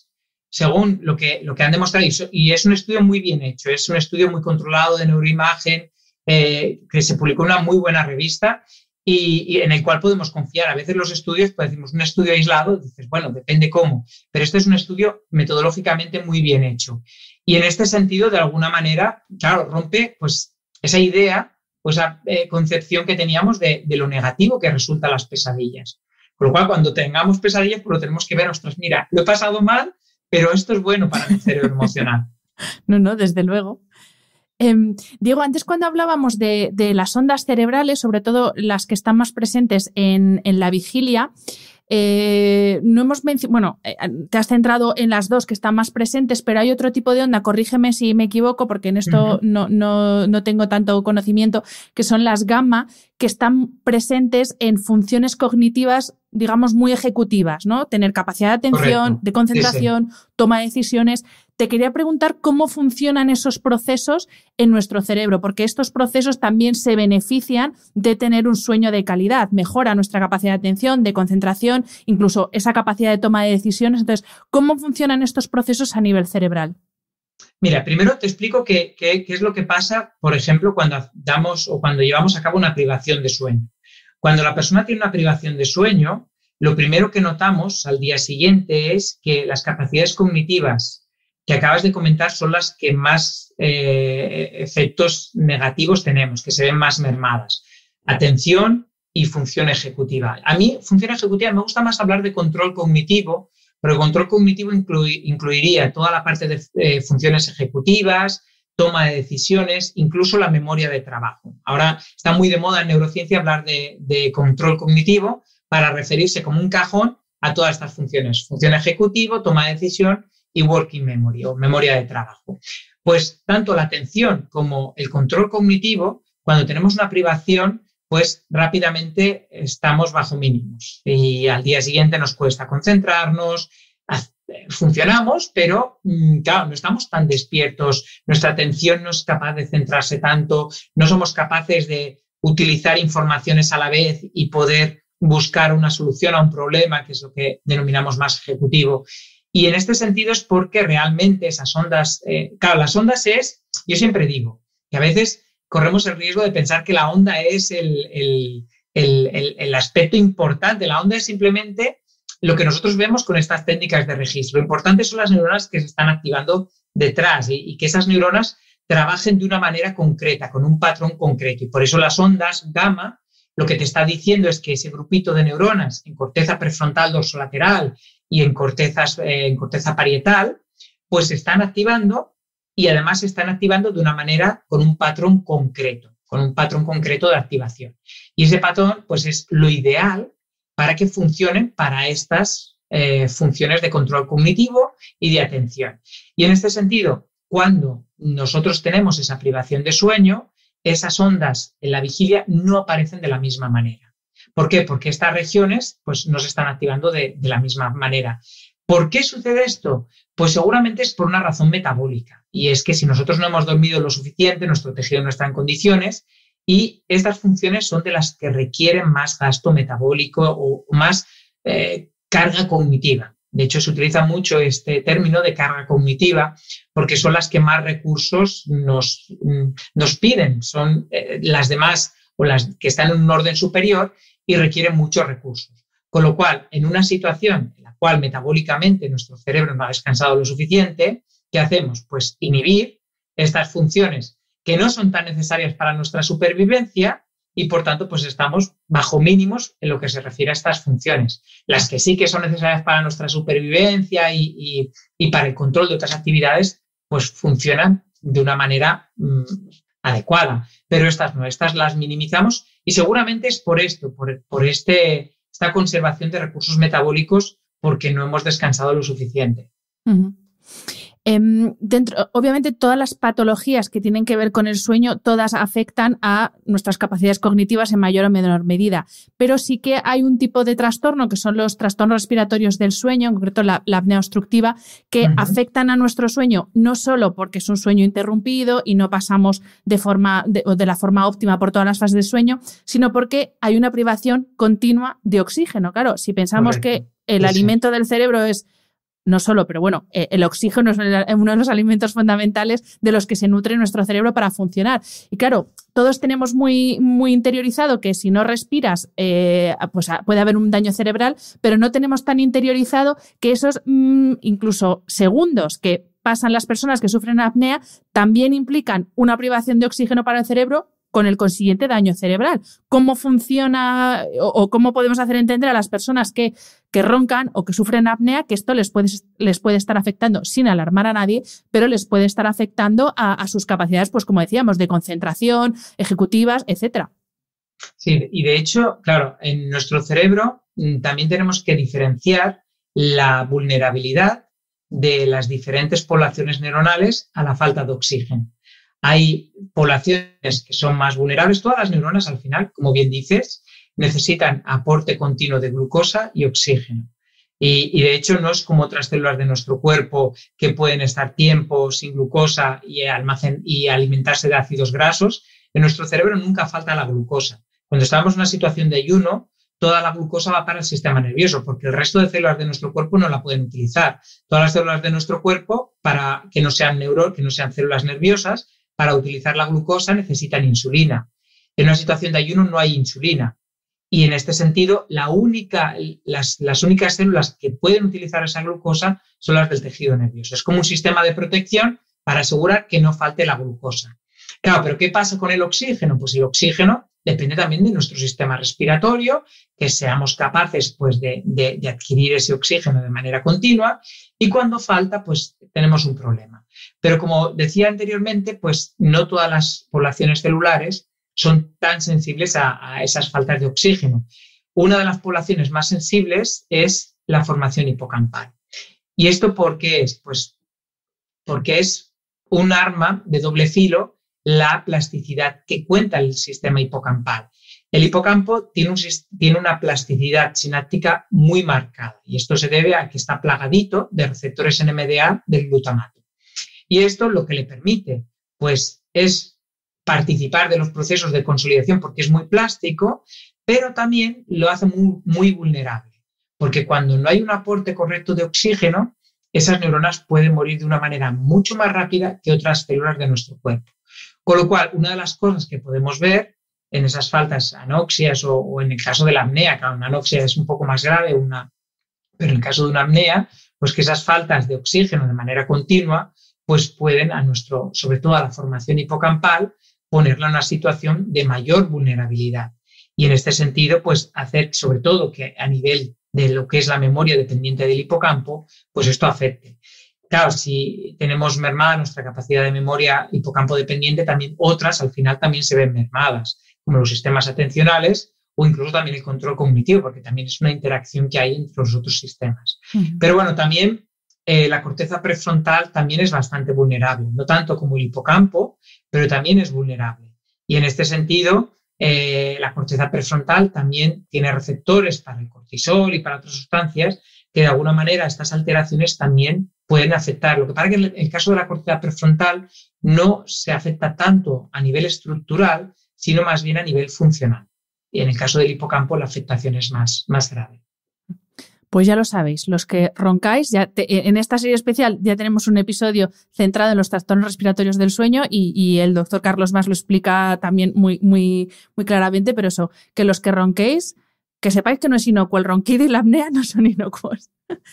S1: según lo que, lo que han demostrado, y es un estudio muy bien hecho, es un estudio muy controlado de neuroimagen, eh, que se publicó en una muy buena revista y, y en el cual podemos confiar. A veces los estudios, pues decimos un estudio aislado, dices, bueno, depende cómo, pero este es un estudio metodológicamente muy bien hecho. Y en este sentido, de alguna manera, claro, rompe pues esa idea, pues esa eh, concepción que teníamos de, de lo negativo que resultan las pesadillas. Con lo cual, cuando tengamos pesadillas, pues lo tenemos que ver, ostras, mira, lo he pasado mal, pero esto es bueno para mi cerebro emocional.
S2: No, no, desde luego. Eh, Diego, antes cuando hablábamos de, de las ondas cerebrales, sobre todo las que están más presentes en, en la vigilia, eh, no hemos mencionado, bueno, eh, te has centrado en las dos que están más presentes, pero hay otro tipo de onda, corrígeme si me equivoco, porque en esto uh-huh. no, no, no tengo tanto conocimiento, que son las gamma, que están presentes en funciones cognitivas, digamos, muy ejecutivas, ¿no? Tener capacidad de atención, Correcto. de concentración, sí, sí. toma de decisiones. Te quería preguntar cómo funcionan esos procesos en nuestro cerebro, porque estos procesos también se benefician de tener un sueño de calidad, mejora nuestra capacidad de atención, de concentración, incluso esa capacidad de toma de decisiones. Entonces, ¿cómo funcionan estos procesos a nivel cerebral?
S1: Mira, primero te explico qué, qué, qué es lo que pasa, por ejemplo, cuando damos o cuando llevamos a cabo una privación de sueño. Cuando la persona tiene una privación de sueño, lo primero que notamos al día siguiente es que las capacidades cognitivas que acabas de comentar son las que más eh, efectos negativos tenemos, que se ven más mermadas. Atención y función ejecutiva. A mí, función ejecutiva, me gusta más hablar de control cognitivo, pero el control cognitivo incluy, incluiría toda la parte de eh, funciones ejecutivas, toma de decisiones, incluso la memoria de trabajo. Ahora está muy de moda en neurociencia hablar de, de control cognitivo para referirse como un cajón a todas estas funciones. Función ejecutiva, toma de decisión y working memory o memoria de trabajo. Pues tanto la atención como el control cognitivo, cuando tenemos una privación, pues rápidamente estamos bajo mínimos y al día siguiente nos cuesta concentrarnos, funcionamos, pero claro, no estamos tan despiertos, nuestra atención no es capaz de centrarse tanto, no somos capaces de utilizar informaciones a la vez y poder buscar una solución a un problema, que es lo que denominamos más ejecutivo. Y en este sentido es porque realmente esas ondas, eh, claro, las ondas es, yo siempre digo, que a veces corremos el riesgo de pensar que la onda es el, el, el, el, el aspecto importante. La onda es simplemente lo que nosotros vemos con estas técnicas de registro. Lo importante son las neuronas que se están activando detrás y, y que esas neuronas trabajen de una manera concreta, con un patrón concreto. Y por eso las ondas gamma lo que te está diciendo es que ese grupito de neuronas en corteza prefrontal dorsolateral y en, cortezas, eh, en corteza parietal, pues se están activando y además se están activando de una manera con un patrón concreto, con un patrón concreto de activación. Y ese patrón pues es lo ideal para que funcionen para estas eh, funciones de control cognitivo y de atención. Y en este sentido, cuando nosotros tenemos esa privación de sueño, esas ondas en la vigilia no aparecen de la misma manera. ¿Por qué? Porque estas regiones pues, no se están activando de, de la misma manera. ¿Por qué sucede esto? Pues seguramente es por una razón metabólica. Y es que si nosotros no hemos dormido lo suficiente, nuestro tejido no está en condiciones y estas funciones son de las que requieren más gasto metabólico o más eh, carga cognitiva. De hecho, se utiliza mucho este término de carga cognitiva porque son las que más recursos nos, nos piden. Son eh, las demás o las que están en un orden superior y requieren muchos recursos. Con lo cual, en una situación en la cual metabólicamente nuestro cerebro no ha descansado lo suficiente, ¿qué hacemos? Pues inhibir estas funciones que no son tan necesarias para nuestra supervivencia y, por tanto, pues estamos bajo mínimos en lo que se refiere a estas funciones. Las que sí que son necesarias para nuestra supervivencia y, y, y para el control de otras actividades, pues funcionan de una manera mmm, adecuada. Pero estas no, estas las minimizamos y seguramente es por esto, por, por este, esta conservación de recursos metabólicos, porque no hemos descansado lo suficiente.
S2: Uh-huh. Eh, dentro, obviamente todas las patologías que tienen que ver con el sueño, todas afectan a nuestras capacidades cognitivas en mayor o menor medida, pero sí que hay un tipo de trastorno que son los trastornos respiratorios del sueño, en concreto la, la apnea obstructiva, que uh-huh. afectan a nuestro sueño no solo porque es un sueño interrumpido y no pasamos de, forma, de, de la forma óptima por todas las fases del sueño, sino porque hay una privación continua de oxígeno. Claro, si pensamos Correcto. que el sí, alimento sí. del cerebro es no solo, pero bueno, eh, el oxígeno es uno de los alimentos fundamentales de los que se nutre nuestro cerebro para funcionar. Y claro, todos tenemos muy, muy interiorizado que si no respiras, eh, pues puede haber un daño cerebral, pero no tenemos tan interiorizado que esos mmm, incluso segundos que pasan las personas que sufren apnea también implican una privación de oxígeno para el cerebro con el consiguiente daño cerebral. ¿Cómo funciona o, o cómo podemos hacer entender a las personas que, que roncan o que sufren apnea que esto les puede, les puede estar afectando sin alarmar a nadie, pero les puede estar afectando a, a sus capacidades, pues como decíamos, de concentración, ejecutivas, etcétera?
S1: Sí, y de hecho, claro, en nuestro cerebro también tenemos que diferenciar la vulnerabilidad de las diferentes poblaciones neuronales a la falta de oxígeno. Hay poblaciones que son más vulnerables. Todas las neuronas, al final, como bien dices, necesitan aporte continuo de glucosa y oxígeno. Y, y de hecho, no es como otras células de nuestro cuerpo que pueden estar tiempo sin glucosa y, almacen, y alimentarse de ácidos grasos. En nuestro cerebro nunca falta la glucosa. Cuando estamos en una situación de ayuno, toda la glucosa va para el sistema nervioso, porque el resto de células de nuestro cuerpo no la pueden utilizar. Todas las células de nuestro cuerpo, para que no sean neuro, que no sean células nerviosas, para utilizar la glucosa necesitan insulina. En una situación de ayuno no hay insulina. Y en este sentido, la única, las, las únicas células que pueden utilizar esa glucosa son las del tejido nervioso. Es como un sistema de protección para asegurar que no falte la glucosa. Claro, pero ¿qué pasa con el oxígeno? Pues el oxígeno depende también de nuestro sistema respiratorio, que seamos capaces pues, de, de, de adquirir ese oxígeno de manera continua, y cuando falta, pues tenemos un problema. Pero como decía anteriormente, pues no todas las poblaciones celulares son tan sensibles a, a esas faltas de oxígeno. Una de las poblaciones más sensibles es la formación hipocampal. ¿Y esto por qué es? Pues porque es un arma de doble filo la plasticidad que cuenta el sistema hipocampal. El hipocampo tiene, un, tiene una plasticidad sináptica muy marcada y esto se debe a que está plagadito de receptores N M D A del glutamato. Y esto lo que le permite pues, es participar de los procesos de consolidación porque es muy plástico, pero también lo hace muy, muy vulnerable, porque cuando no hay un aporte correcto de oxígeno, esas neuronas pueden morir de una manera mucho más rápida que otras células de nuestro cuerpo. Con lo cual, una de las cosas que podemos ver en esas faltas anoxias o, o en el caso de la apnea, que una anoxia es un poco más grave, una, pero en el caso de una apnea, pues que esas faltas de oxígeno de manera continua pues pueden, a nuestro, sobre todo a la formación hipocampal, ponerla en una situación de mayor vulnerabilidad. Y en este sentido, pues hacer sobre todo que a nivel de lo que es la memoria dependiente del hipocampo, pues esto afecte. Claro, si tenemos mermada nuestra capacidad de memoria hipocampo dependiente, también otras al final también se ven mermadas, como los sistemas atencionales o incluso también el control cognitivo, porque también es una interacción que hay entre los otros sistemas. Uh-huh. Pero bueno, también eh, la corteza prefrontal también es bastante vulnerable, no tanto como el hipocampo, pero también es vulnerable. Y en este sentido, eh, la corteza prefrontal también tiene receptores para el cortisol y para otras sustancias que de alguna manera estas alteraciones también pueden afectar. Lo que pasa es que en el caso de la corteza prefrontal no se afecta tanto a nivel estructural, sino más bien a nivel funcional. Y en el caso del hipocampo la afectación es más, más grave.
S2: Pues ya lo sabéis, los que roncáis, ya te, en esta serie especial ya tenemos un episodio centrado en los trastornos respiratorios del sueño y, y el doctor Carlos Mas lo explica también muy, muy, muy claramente, pero eso, que los que ronquéis, que sepáis que no es inocuo, el ronquido y la apnea no son inocuos.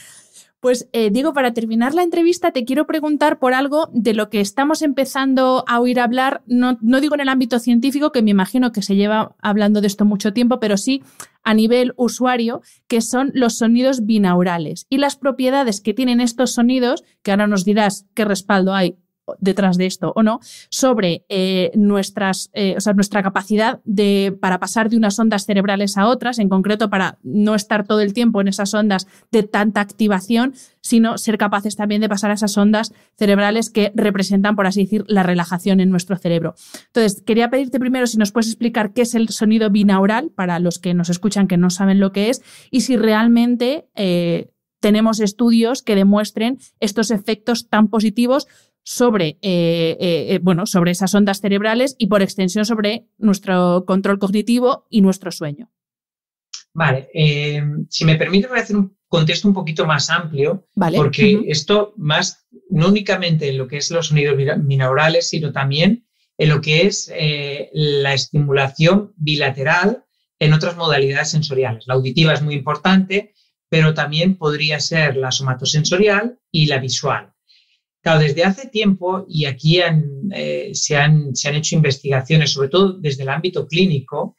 S2: Pues eh, Diego, para terminar la entrevista te quiero preguntar por algo de lo que estamos empezando a oír hablar, no, no digo en el ámbito científico, que me imagino que se lleva hablando de esto mucho tiempo, pero sí a nivel usuario, que son los sonidos binaurales y las propiedades que tienen estos sonidos, que ahora nos dirás qué respaldo hay detrás de esto o no, sobre eh, nuestras, eh, o sea, nuestra capacidad de, para pasar de unas ondas cerebrales a otras, en concreto para no estar todo el tiempo en esas ondas de tanta activación, sino ser capaces también de pasar a esas ondas cerebrales que representan, por así decir, la relajación en nuestro cerebro. Entonces, quería pedirte primero si nos puedes explicar qué es el sonido binaural para los que nos escuchan que no saben lo que es y si realmente eh, tenemos estudios que demuestren estos efectos tan positivos sobre, eh, eh, bueno, sobre esas ondas cerebrales y por extensión sobre nuestro control cognitivo y nuestro sueño.
S1: Vale, eh, si me permite voy a hacer un contexto un poquito más amplio,
S2: vale.
S1: porque
S2: uh-huh.
S1: esto más, no únicamente en lo que es los sonidos binaurales, sino también en lo que es eh, la estimulación bilateral en otras modalidades sensoriales. La auditiva es muy importante, pero también podría ser la somatosensorial y la visual. Claro, desde hace tiempo, y aquí han, eh, se, han, se han hecho investigaciones, sobre todo desde el ámbito clínico,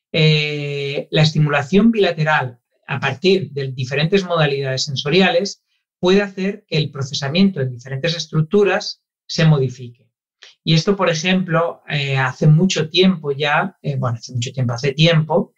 S1: eh, la estimulación bilateral a partir de diferentes modalidades sensoriales puede hacer que el procesamiento en diferentes estructuras se modifique. Y esto, por ejemplo, eh, hace mucho tiempo ya, eh, bueno, hace mucho tiempo, hace tiempo,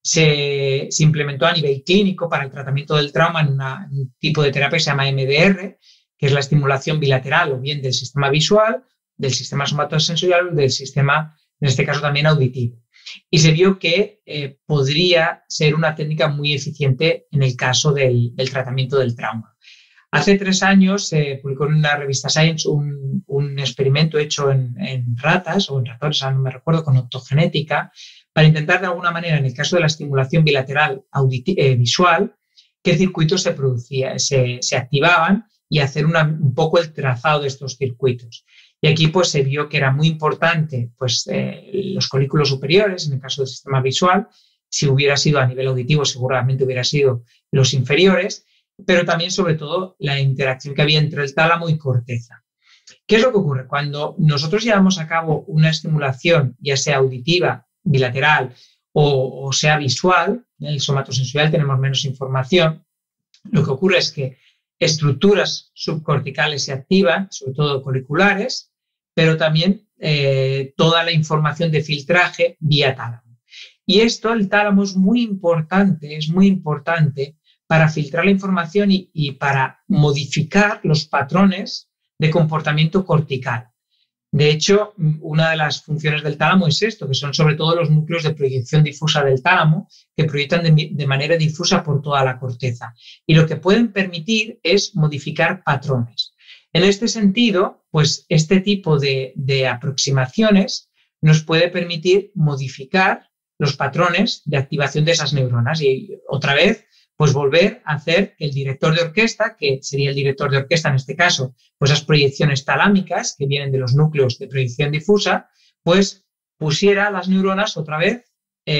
S1: se, se implementó a nivel clínico para el tratamiento del trauma en una, un tipo de terapia que se llama M D R, que es la estimulación bilateral o bien del sistema visual, del sistema somatosensorial o del sistema, en este caso también auditivo. Y se vio que eh, podría ser una técnica muy eficiente en el caso del, del tratamiento del trauma. Hace tres años se eh, publicó en una revista Science un, un experimento hecho en, en ratas o en ratones, no me recuerdo, con optogenética, para intentar de alguna manera, en el caso de la estimulación bilateral eh, visual, qué circuitos se, producía, se, se activaban y hacer una, un poco el trazado de estos circuitos. Y aquí pues se vio que era muy importante pues, eh, los colículos superiores, en el caso del sistema visual. Si hubiera sido a nivel auditivo, seguramente hubiera sido los inferiores, pero también, sobre todo, la interacción que había entre el tálamo y corteza. ¿Qué es lo que ocurre? Cuando nosotros llevamos a cabo una estimulación, ya sea auditiva, bilateral o, o sea visual, en el somatosensorial tenemos menos información, lo que ocurre es que estructuras subcorticales se activan, sobre todo curriculares, pero también eh, toda la información de filtraje vía tálamo. Y esto, el tálamo es muy importante, es muy importante para filtrar la información y, y para modificar los patrones de comportamiento cortical. De hecho, una de las funciones del tálamo es esto, que son sobre todo los núcleos de proyección difusa del tálamo, que proyectan de, de manera difusa por toda la corteza. Y lo que pueden permitir es modificar patrones. En este sentido, pues este tipo de, de aproximaciones nos puede permitir modificar los patrones de activación de esas neuronas y otra vez, pues volver a hacer que el director de orquesta, que sería el director de orquesta en este caso, pues esas proyecciones talámicas que vienen de los núcleos de proyección difusa, pues pusiera las neuronas otra vez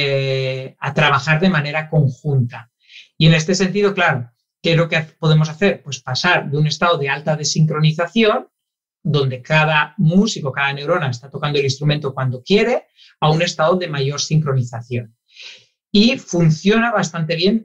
S1: eh, a trabajar de manera conjunta. Y en este sentido, claro, ¿qué es lo que podemos hacer? Pues pasar de un estado de alta desincronización, donde cada músico, cada neurona está tocando el instrumento cuando quiere, a un estado de mayor sincronización. Y funciona bastante bien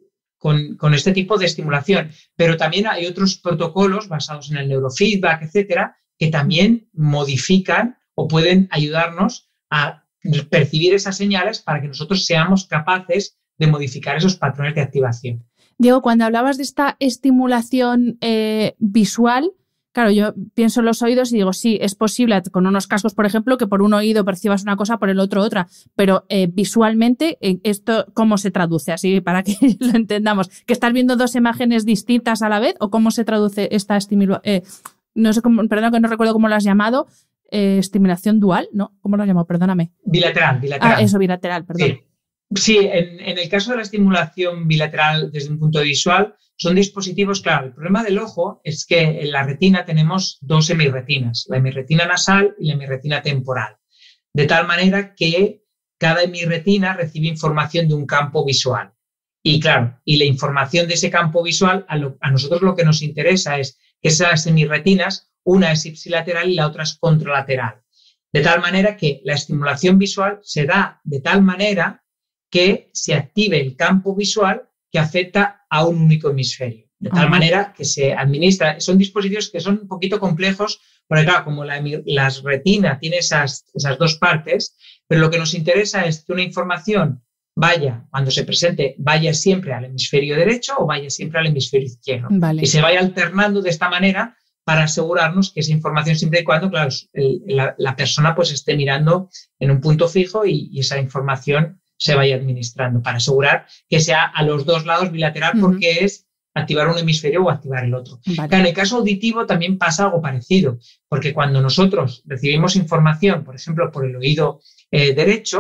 S1: Con, con este tipo de estimulación. Pero también hay otros protocolos basados en el neurofeedback, etcétera, que también modifican o pueden ayudarnos a percibir esas señales para que nosotros seamos capaces de modificar esos patrones de activación.
S2: Diego, cuando hablabas de esta estimulación eh, visual, claro, yo pienso en los oídos y digo, sí, es posible con unos cascos, por ejemplo, que por un oído percibas una cosa, por el otro otra, pero eh, visualmente, eh, ¿esto cómo se traduce? Así, para que lo entendamos, ¿que estás viendo dos imágenes distintas a la vez o cómo se traduce esta estimulación? Eh, no sé cómo, perdón que no recuerdo cómo lo has llamado, eh, estimulación dual, ¿no? ¿Cómo lo has llamado? Perdóname.
S1: Bilateral, bilateral.
S2: Ah, eso, bilateral, perdón.
S1: Sí, sí en, en el caso de la estimulación bilateral desde un punto visual, son dispositivos, claro, el problema del ojo es que en la retina tenemos dos hemirretinas, la hemirretina nasal y la hemirretina temporal, de tal manera que cada hemirretina recibe información de un campo visual. Y claro, y la información de ese campo visual, a, lo, a nosotros lo que nos interesa es que esas hemirretinas, una es ipsilateral y la otra es contralateral. De tal manera que la estimulación visual se da de tal manera que se active el campo visual que afecta a un único hemisferio. De tal uh-huh. manera que se administra. Son dispositivos que son un poquito complejos, porque claro, como la, la retina tiene esas, esas dos partes, pero lo que nos interesa es que una información vaya, cuando se presente, vaya siempre al hemisferio derecho o vaya siempre al hemisferio izquierdo.
S2: Vale.
S1: Y se vaya alternando de esta manera para asegurarnos que esa información, siempre y cuando, claro, el, la, la persona pues esté mirando en un punto fijo y, y esa información se vaya administrando, para asegurar que sea a los dos lados bilateral, uh-huh. porque es activar un hemisferio o activar el otro.
S2: Vale.
S1: En el caso auditivo también pasa algo parecido, porque cuando nosotros recibimos información, por ejemplo, por el oído eh, derecho,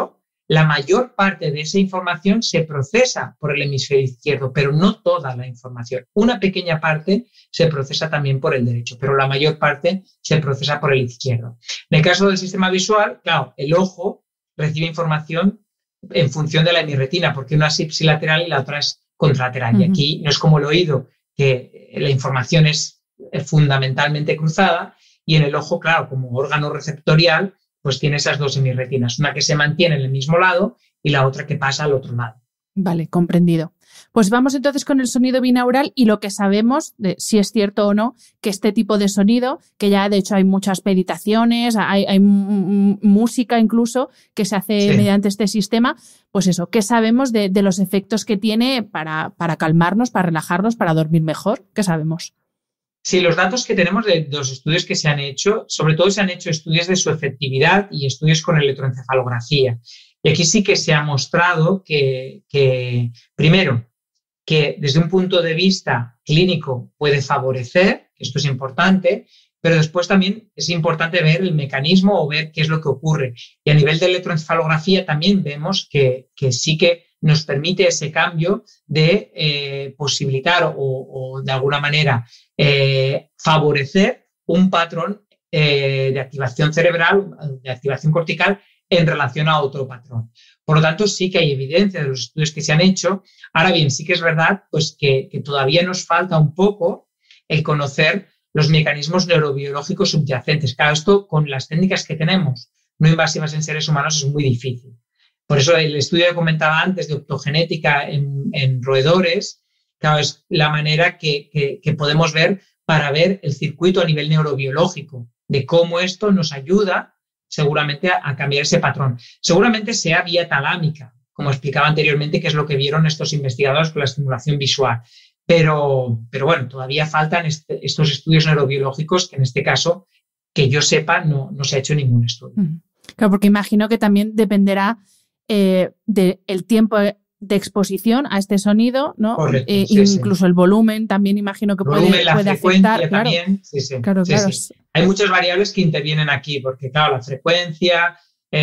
S1: la mayor parte de esa información se procesa por el hemisferio izquierdo, pero no toda la información. Una pequeña parte se procesa también por el derecho, pero la mayor parte se procesa por el izquierdo. En el caso del sistema visual, claro, el ojo recibe información en función de la hemirretina, porque una es ipsilateral y la otra es contralateral. Uh-huh. Y aquí no es como el oído, que la información es fundamentalmente cruzada, y en el ojo, claro, como órgano receptorial, pues tiene esas dos hemirretinas, una que se mantiene en el mismo lado y la otra que pasa al otro lado.
S2: Vale, comprendido. Pues vamos entonces con el sonido binaural y lo que sabemos, de si es cierto o no, que este tipo de sonido, que ya de hecho hay muchas meditaciones, hay, hay m- música incluso que se hace sí. mediante este sistema, pues eso, ¿qué sabemos de, de los efectos que tiene para, para calmarnos, para relajarnos, para dormir mejor? ¿Qué sabemos?
S1: Sí, los datos que tenemos de los estudios que se han hecho, sobre todo se han hecho estudios de su efectividad y estudios con electroencefalografía. Y aquí sí que se ha mostrado que, que, primero, que desde un punto de vista clínico puede favorecer, esto es importante, pero después también es importante ver el mecanismo o ver qué es lo que ocurre. Y a nivel de electroencefalografía también vemos que, que sí que nos permite ese cambio de eh, posibilitar o, o de alguna manera eh, favorecer un patrón eh, de activación cerebral, de activación cortical en relación a otro patrón. Por lo tanto, sí que hay evidencia de los estudios que se han hecho. Ahora bien, sí que es verdad pues, que, que todavía nos falta un poco el conocer los mecanismos neurobiológicos subyacentes. Claro, esto con las técnicas que tenemos no invasivas en seres humanos es muy difícil. Por eso el estudio que comentaba antes de optogenética en, en roedores, claro, es la manera que, que, que podemos ver para ver el circuito a nivel neurobiológico, de cómo esto nos ayuda seguramente a, a cambiar ese patrón. Seguramente sea vía talámica, como explicaba anteriormente, que es lo que vieron estos investigadores con la estimulación visual. Pero, pero bueno, todavía faltan este, estos estudios neurobiológicos que en este caso, que yo sepa, no, no se ha hecho ningún estudio.
S2: Claro, porque imagino que también dependerá Eh, del tiempo de exposición a este sonido, ¿no?
S1: Correcto,
S2: eh,
S1: sí,
S2: incluso sí. el volumen también imagino que
S1: volumen,
S2: puede,
S1: la
S2: puede
S1: frecuencia
S2: afectar.
S1: También,
S2: claro,
S1: sí, sí,
S2: claro,
S1: sí,
S2: claro.
S1: Sí. Hay muchas variables que intervienen aquí, porque claro, la frecuencia,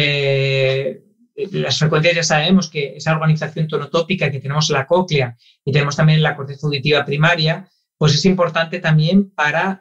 S1: eh, las frecuencias ya sabemos que esa organización tonotópica que tenemos en la cóclea y tenemos también en la corteza auditiva primaria, pues es importante también para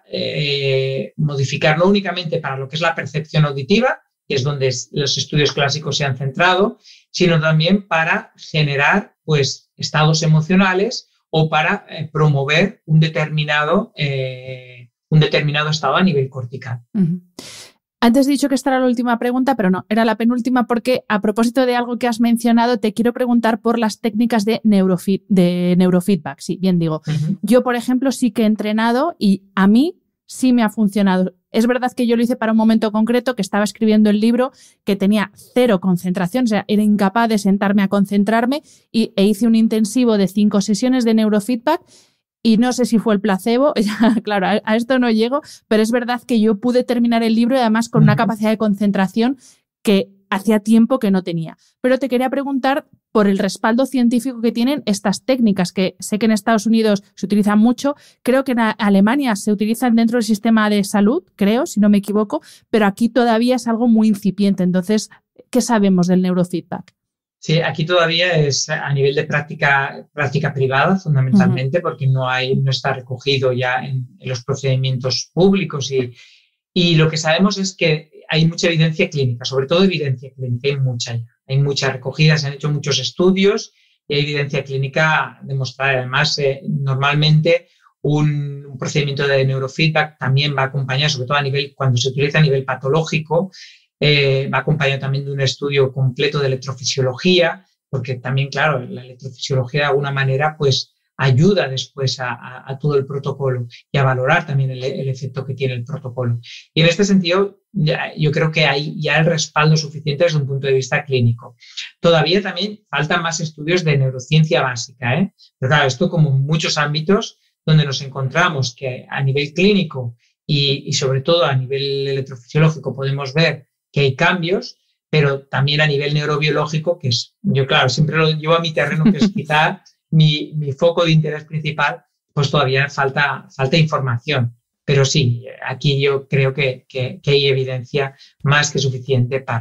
S1: eh, modificar, no únicamente para lo que es la percepción auditiva, que es donde los estudios clásicos se han centrado, sino también para generar pues, estados emocionales o para eh, promover un determinado, eh, un determinado estado a nivel cortical.
S2: Uh-huh. Antes he dicho que esta era la última pregunta, pero no, era la penúltima porque a propósito de algo que has mencionado, te quiero preguntar por las técnicas de, neurofeed, de neurofeedback. Sí, bien digo. Uh-huh. Yo, por ejemplo, sí que he entrenado y a mí sí me ha funcionado. Es verdad que yo lo hice para un momento concreto, que estaba escribiendo el libro, que tenía cero concentración, o sea, era incapaz de sentarme a concentrarme y, e hice un intensivo de cinco sesiones de neurofeedback y no sé si fue el placebo, claro, a, a esto no llego, pero es verdad que yo pude terminar el libro y además con uh-huh. una capacidad de concentración que hacía tiempo que no tenía. Pero te quería preguntar por el respaldo científico que tienen estas técnicas, que sé que en Estados Unidos se utilizan mucho, creo que en Alemania se utilizan dentro del sistema de salud, creo, si no me equivoco, pero aquí todavía es algo muy incipiente. Entonces, ¿qué sabemos del neurofeedback?
S1: Sí, aquí todavía es a nivel de práctica, práctica privada, fundamentalmente, uh-huh. porque no, hay, no está recogido ya en, en los procedimientos públicos y, y lo que sabemos es que hay mucha evidencia clínica, sobre todo evidencia clínica, hay mucha ya. Hay mucha recogida, se han hecho muchos estudios y hay evidencia clínica demostrada. Además, eh, normalmente un, un procedimiento de neurofeedback también va acompañado, sobre todo a nivel, cuando se utiliza a nivel patológico, eh, va acompañado también de un estudio completo de electrofisiología, porque también, claro, la electrofisiología de alguna manera pues ayuda después a, a, a todo el protocolo y a valorar también el, el efecto que tiene el protocolo. Y en este sentido, ya, yo creo que hay ya el respaldo suficiente desde un punto de vista clínico. Todavía también faltan más estudios de neurociencia básica, ¿eh? Pero claro, esto como en muchos ámbitos donde nos encontramos que a nivel clínico y, y sobre todo a nivel electrofisiológico podemos ver que hay cambios, pero también a nivel neurobiológico, que es, yo claro, siempre lo llevo a mi terreno, que es quizá Mi, mi foco de interés principal, pues todavía falta, falta información. Pero sí, aquí yo creo que, que, que hay evidencia más que suficiente para,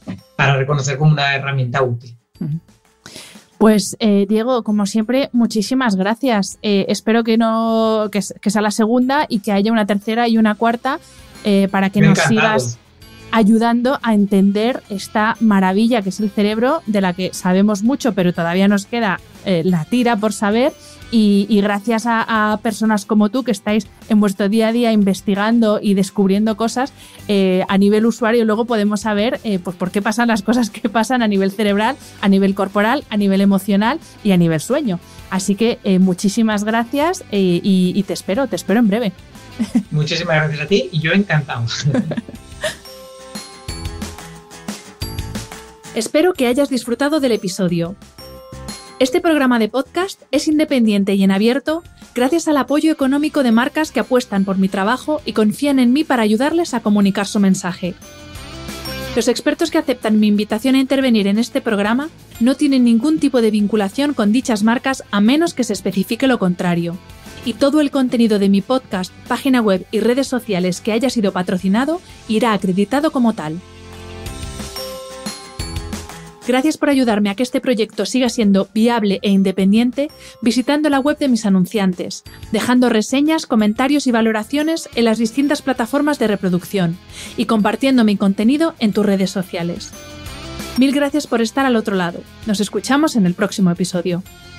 S1: para reconocer como una herramienta útil.
S2: Pues eh, Diego, como siempre, muchísimas gracias. Eh, espero que no que, que sea la segunda y que haya una tercera y una cuarta eh, para que
S1: Me
S2: nos
S1: encantado.
S2: sigas ayudando a entender esta maravilla que es el cerebro, de la que sabemos mucho, pero todavía nos queda eh, la tira por saber. Y, y gracias a, a personas como tú que estáis en vuestro día a día investigando y descubriendo cosas eh, a nivel usuario, luego podemos saber eh, pues por qué pasan las cosas que pasan a nivel cerebral, a nivel corporal, a nivel emocional y a nivel sueño. Así que eh, muchísimas gracias eh, y, y te espero, te espero en breve.
S1: Muchísimas gracias a ti y yo encantado.
S2: Espero que hayas disfrutado del episodio. Este programa de podcast es independiente y en abierto gracias al apoyo económico de marcas que apuestan por mi trabajo y confían en mí para ayudarles a comunicar su mensaje. Los expertos que aceptan mi invitación a intervenir en este programa no tienen ningún tipo de vinculación con dichas marcas a menos que se especifique lo contrario. Y todo el contenido de mi podcast, página web y redes sociales que haya sido patrocinado irá acreditado como tal. Gracias por ayudarme a que este proyecto siga siendo viable e independiente visitando la web de mis anunciantes, dejando reseñas, comentarios y valoraciones en las distintas plataformas de reproducción y compartiendo mi contenido en tus redes sociales. Mil gracias por estar al otro lado. Nos escuchamos en el próximo episodio.